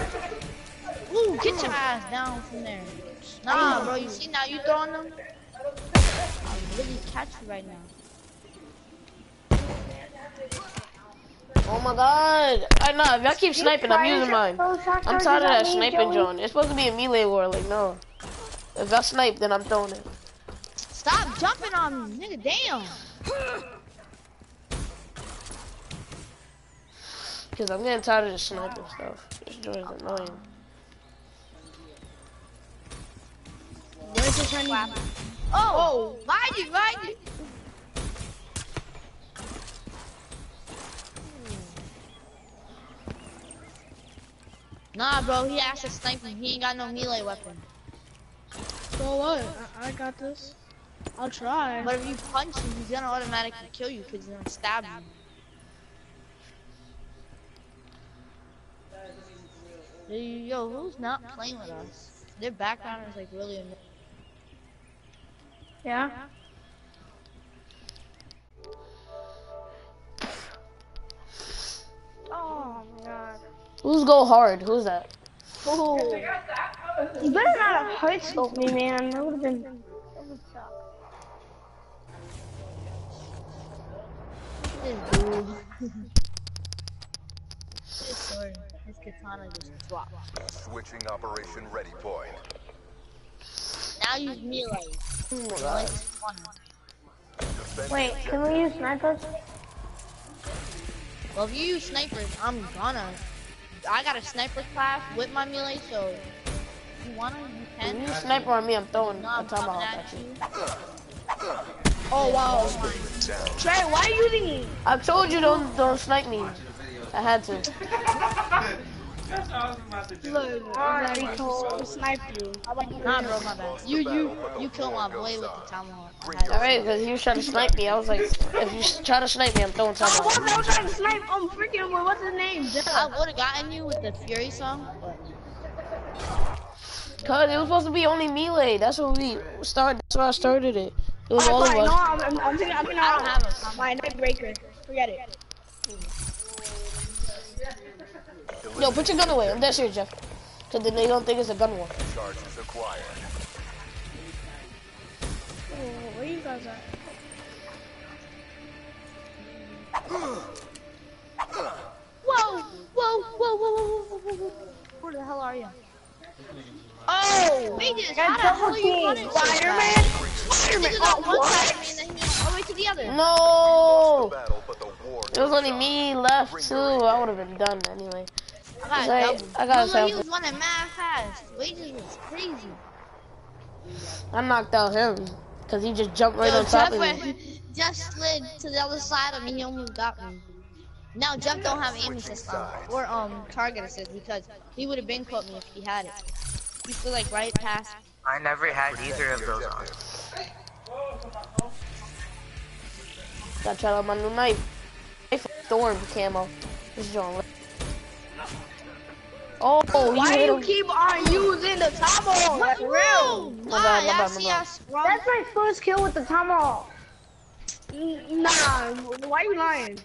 Ooh, get your ass down from there. Nah, bro, you see now you throwing them? really catch you right now. Oh my god. I know, if y'all keep sniping, I'm using mine. I'm tired of that sniping, John. It's supposed to be a melee war, like, no. If I snipe, then I'm throwing it. Stop jumping on me, nigga, damn. Because I'm getting tired of the sniping stuff. This joint is annoying. Where's the Chinese? Oh, mind you. Nah, bro, he has to snipe him. He ain't got no melee weapon. So what? I got this. I'll try. But if you punch him, he's gonna automatically kill you because he's gonna stab you. Yo, who's not playing with us? Their background is like really annoying. Yeah. Oh my god. Who's go hard? Who's that? Oh. You better not have height scoped me, man. That would have been. That would suck. This dude. His sword, his katana just dropped. Switching operation ready point. Now use melee. Wait, can we use snipers? Well, if you use snipers, I'm gonna. I got a sniper class with my melee, so if you wanna, you can. When you sniper on me, I'm throwing No, a I'm tomahawk coming at you. Oh wow. Trey, why are you using? I told you don't snipe me. I had to. That's all I was about to do. Look, already told snipe you. Nah, bro, my bad. You killed my boy with the tomahawk. Alright, because he was trying to snipe me. I was like, if you try to snipe me, I'm throwing I tomahawk. was trying to snipe. Freaking what's his name? I would have gotten you with the Fury song, but Cause it was supposed to be only melee. That's what we started. That's why I started it. It was all of No, us. I'm thinking I don't have a my night breaker. Forget it. Yo, put your gun away. I'm dead serious, Jeff. Cause then they don't think it's a gun war. Charges acquired. Oh, where you guys at? whoa. Where the hell are you? Oh, Vegas, how the hell are you running? Spider-Man? Spider-Man. Oh, one side of me and then he went all the way to the other. No! Battle, but the war It was only me left too. I would have been done anyway. I I got he a was running mad fast. Wages was crazy. I knocked out him because he just jumped right on top of me. Just slid to the other side of me. He almost got me. Now Jeff don't have aim assist on or target assist because he would have been caught me if he had it. He flew like right past. I never had either of those on. Gotta try out my new knife. Thorn camo. This is John. Oh, Why hit you him. keep on using the tomahawk? That's real. My bad, my bad. That's my first kill with the tomahawk. Nah, why you lying?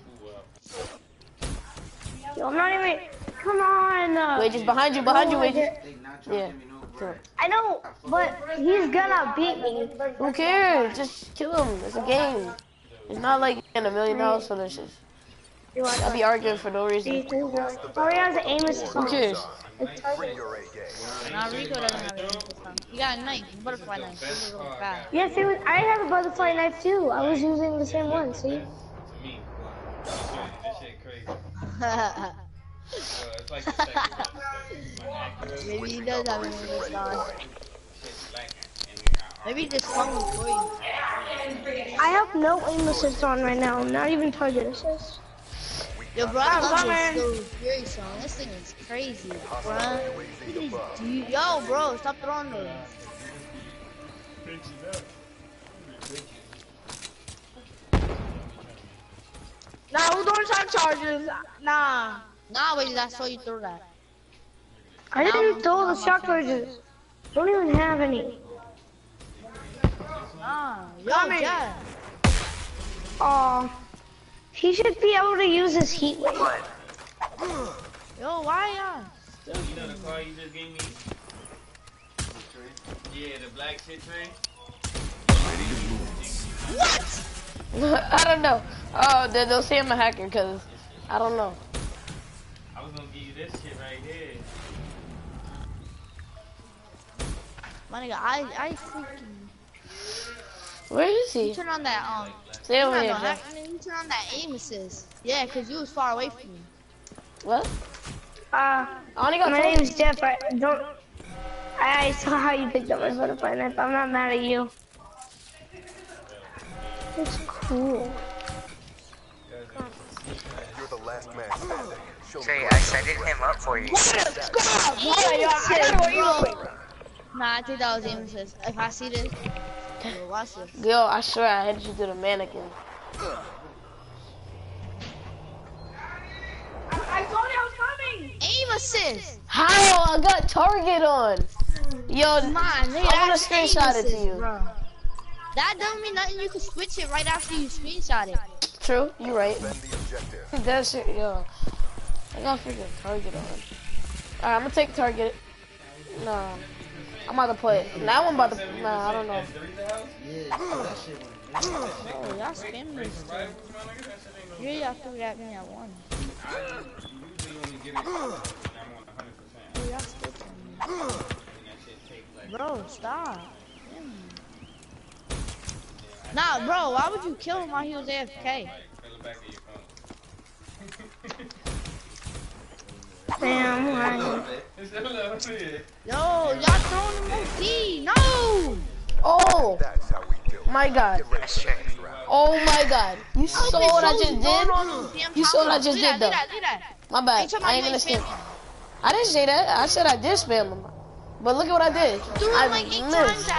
Yo, I'm not even. Come on. Wait, just behind you, Wages. Yeah. Sure. I know, but he's gonna beat me. Who cares? Just kill him. It's a game. It's not like getting $1 million for this shit. I'll be arguing for no reason. Oh, he has an aim assist. Who cares? Bring your A game. Nah, Rico doesn't have aim assist on. He got a knife, a butterfly knife. This is really fast. Yes, it was. I have a butterfly knife too. I was using the same one. See? To me, this shit crazy. It's like the second one. Maybe he does have an aim assist on. Shit's lacking. Maybe he just swung before you. I have no aim assist on right now. Not even target assist. Yo, bro, I love this Fury song. This thing is crazy, bro. Yo, bro, stop throwing those. Nah, who don't shock charges? Nah. Nah, wait, I saw you throw that. I didn't throw the shock charges. Don't even have any. Nah, yo, Coming. Jeff. Aw. He should be able to use his heat wave. What? Yo, why You know the car you just gave me? Yeah, the black shit train. What? I don't know. Oh, they'll say I'm a hacker because I don't know. I was gonna give you this shit right here. My nigga, I freaking. Where is he? You turn on that Stay over here, Jeff. you turn on that aim assist. Yeah, cause you was far away from me. What? I only got my name is Jeff. I saw how you picked up my butterfly knife. I'm not mad at you. It's cool. You're the last man standing. Show me Trey, I set him up for you. Nah, I think that was aim assist. If I see this, yo, watch this. Yo, I swear I hit you through the mannequin. I told you I was coming. Aim assist. How? I got target on. Yo, Come on, nigga, I'm gonna that's screenshot aim it to assist, you. bro. That don't mean nothing. You can switch it right after you screenshot it. True, you right. defend the objective. That shit, yo. I got freaking target on. Alright, I'm gonna take target. Nah. I'm about to play it. Now I'm about to. Nah, I don't know. Oh, y'all spamming this stuff. You y'all threw at me at one. Oh, y'all still spamming. Bro, stop. Nah, bro, why would you kill him while he was AFK? Damn, why? Yo, y'all throwing him OD. No! Oh! That's how we do it. My god. Get ready for the next round. Oh my god. You saw what I just did? You saw what I just did though. My bad. I ain't gonna spam. I didn't say that. I said I did spam him. But look at what I did. I missed.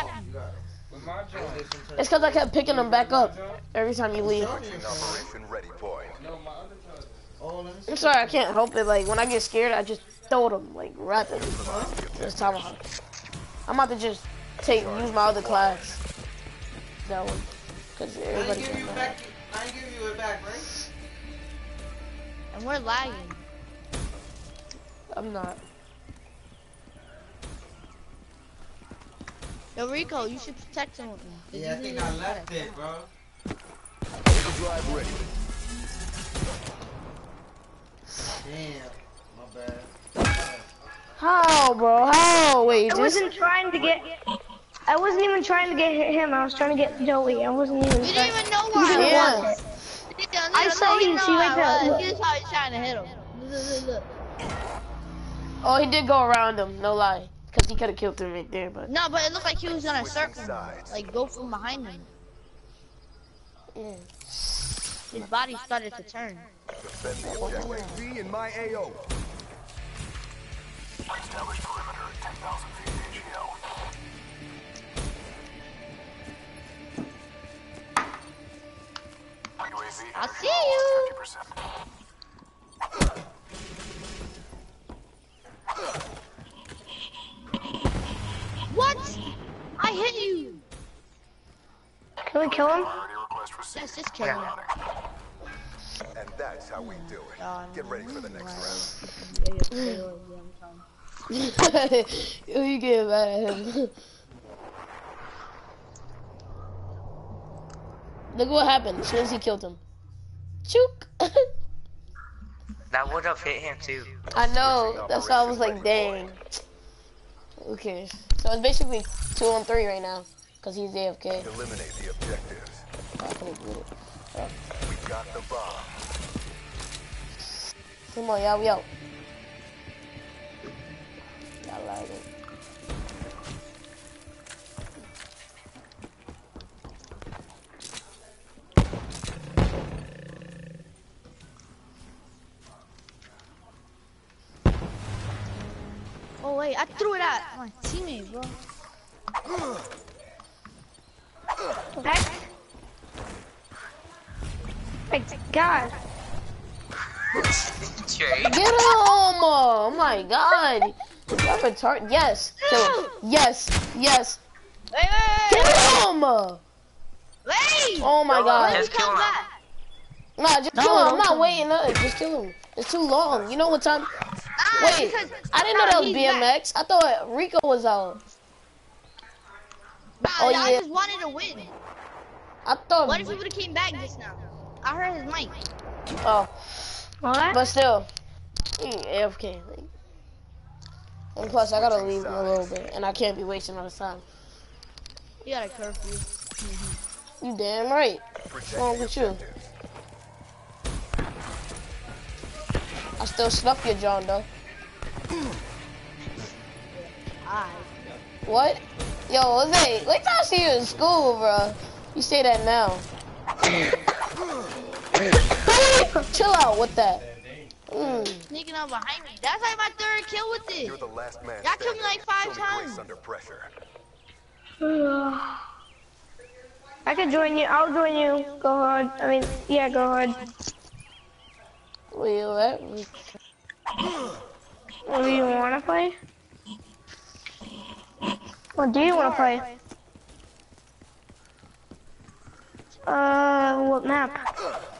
It's because I kept picking them back up every time you leave. Operation Ready Point. I'm sorry, I can't help it. Like, when I get scared, I just throw them, like, rapidly. This time I'm about to just use my other class. That one. Because everybody can know. I ain't giving you it back, right? And we're lagging. I'm not. Yo, Rico, you should protect him with me. Yeah, I think I left it, bro. Drive ready. Damn, my bad. How, bro? How? Wait, I wasn't trying to get. I wasn't even trying to get him. I was trying to get Joey. I wasn't even. You trying. didn't even know where I was. I saw you. She went there. Here's how he's trying to hit him. Look. Oh, he did go around him, no lie. Because he could have killed him right there, but... No, but it looked like he was gonna circle him. Like, go from behind him. Yeah. His body started to turn. Defend the objective. UAV in my AO. Establish perimeter at 10,000 feet AGL. UAV I see you. 50%. What? I hit you. Can we kill him? Yes, just kill him. And that's how we do it. Get ready for the next round. You get mad at him. Look what happened as soon as he killed him. Chook. That would have hit him too. I know. That's why I was like, dang. Who cares? So it's basically 2-on-3 right now, cause he's AFK. Eliminate the objectives. I couldn't get it. Oh. We got the bomb. Come on, y'all, we out. Y'all like it. Oh wait, I threw it at my teammate, bro. Back. My God. Trey. Get him! Oh my god! Y'all retarded. Yes! Kill him. Yes! Yes! Wait. Kill him! Wait! Oh my god. Just kill him. Nah, just kill him. I'm not waiting. Just kill him. It's too long. You know what time? Wait, I didn't know that was BMX. I thought Rico was out. Nah, Oh, I yeah. just wanted to win. I thought. What if he would've came back just now? I heard his mic. Oh. What? But still. AFK. And plus, I gotta leave in a little bit. And I can't be wasting all this time. You got a curfew. You damn right. What's wrong with you? I still snuff your John though. What? Yo, Jose, wait till I see you in school, bro. You say that now. Chill out with that. Sneaking up behind me. That's like my third kill with this. You're the last man Y'all killed me like 5 times. under pressure. I can join you. I'll join you. Go ahead. I mean, yeah, go ahead. Where you at? What do you want to play? What do you want to play? What map?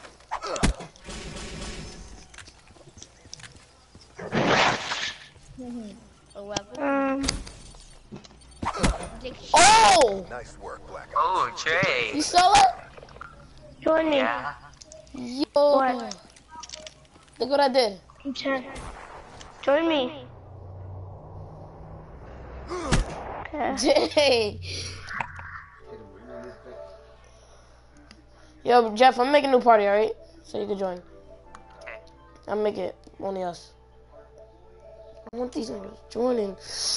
Oh! Nice work, Black. Oh, Trey. You saw it? Join me. Yeah. Yo. What? Look what I did. Join me. Dang. Yo, Jeff, I'm making a new party, alright? So you can join. Okay. I'll make it only us. I want these niggas joining.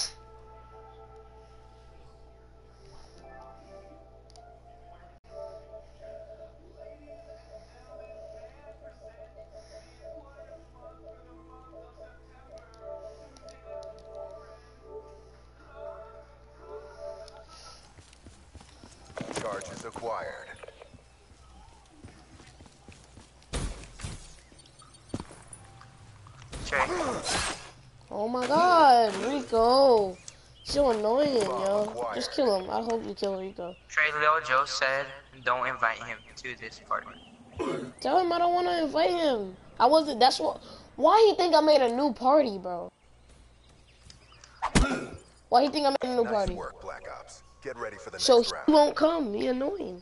Charges acquired. Trey. Oh my god, Rico. So annoying, yo. Just kill him. I hope you kill Rico. Trey, Lil Joe said don't invite him to this party. Tell him I don't want to invite him. I wasn't, that's what, why he think I made a new party, bro? Why he think I made a new party? Nice work, Black Ops. Get ready for the So next he round. won't come. He annoying.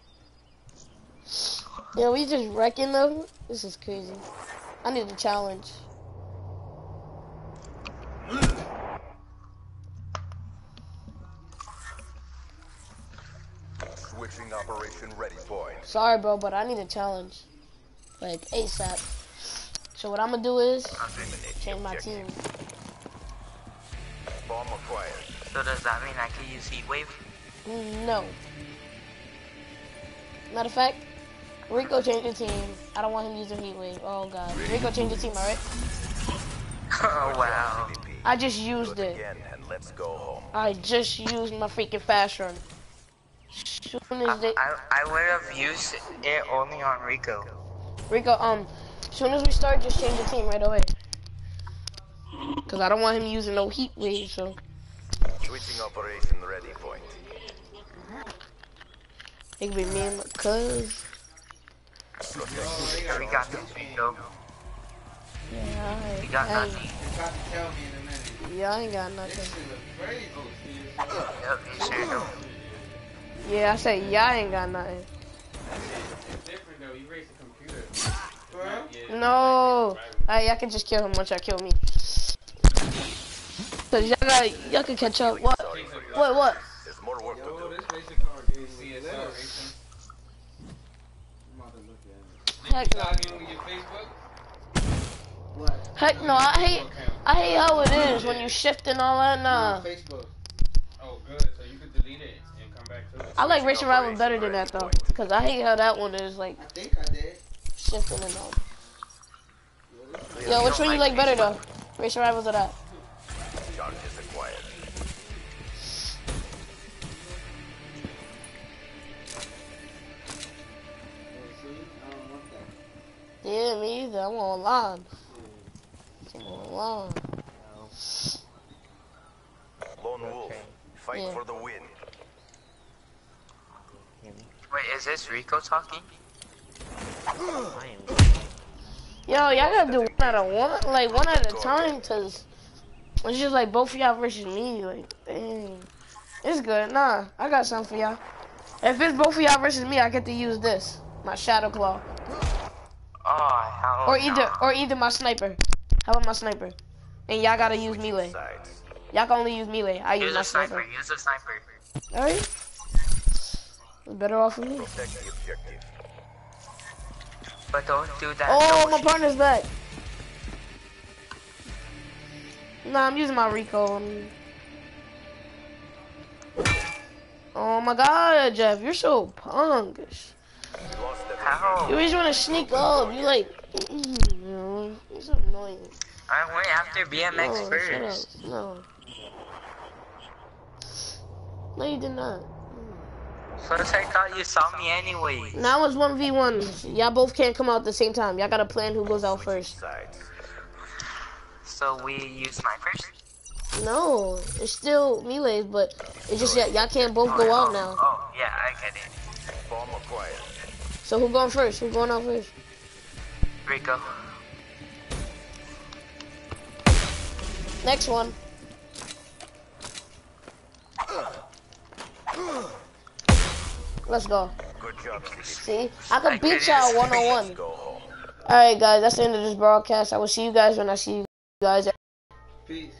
Yeah, we just wrecking them. This is crazy. I need a challenge. Switching operation ready point. Sorry, bro, but I need a challenge. Like, ASAP. So what I'm gonna do is change my team. Bomb acquired. So does that mean I can use Heat Wave? No. Matter of fact, Rico changed the team. I don't want him using Heat Wave. Oh god. Rico changed the team, alright? Oh wow. I just used it. Again, and let's go home. I just used my freaking fast run. Soon as they I would have used it only on Rico. Rico, soon as we start, just change the team right away. Cause I don't want him using no heat wave, so. Switching operation ready point. It could be me and my cuz. We got this, Rico. Yeah, We got I, nothing. yeah, I ain't got nothing. Yep, you sure don't. Yeah, I said, yeah, I ain't got nothing. It's different though. You race a computer. No, y'all can just kill him once y'all kill me. Cause y'all can catch up. What? What? There's more work to Yo, do. this racing car is CSR racing. I'm about to look at it. Heck Did you no. log in with your Facebook? Heck no, I hate how it is when you shift and all that. Nah. Facebook. Oh, good. So you could delete it and come back to it. I like Racing Rival better than that though, cause I hate how that one is like I think I did. shifting and all. Yo, which one you like better though? Racing Rivals or that? Charges acquired. Yeah, me either. I'm online. I'm online. Lone Wolf, fight Yeah. for the win. Wait, is this Rico talking? Yo, y'all gotta do one at a one at a time, cause it's just like both of y'all versus me. Like, dang, it's good. Nah, I got something for y'all. If it's both of y'all versus me, I get to use this, my Shadow Claw, Oh, hell or either my sniper. How about my sniper? And y'all gotta use melee. Y'all can only use melee. I use my sniper. Use a sniper. All right. Better off for me. Protect the objective. But don't do that. Oh, my partner's back. Nah, I'm using my Rico. Oh my God, Jeff, you're so punkish. How? You always want to sneak up. You like, you're so annoying. I went after BMX first. Shut up. No, you did not. First I thought you saw me anyway. Now it's 1v1. Y'all both can't come out at the same time. Y'all gotta plan who goes out first. So we use snipers? No, it's still melees, but it's just y'all can't both go out now. Oh, yeah, I get it. Bomb acquired. So who going first? Who going out first? Rico. Next one. Let's go. Good job. See, I can beat y'all one-on-one. Alright guys, that's the end of this broadcast. I will see you guys when I see you guys. Peace.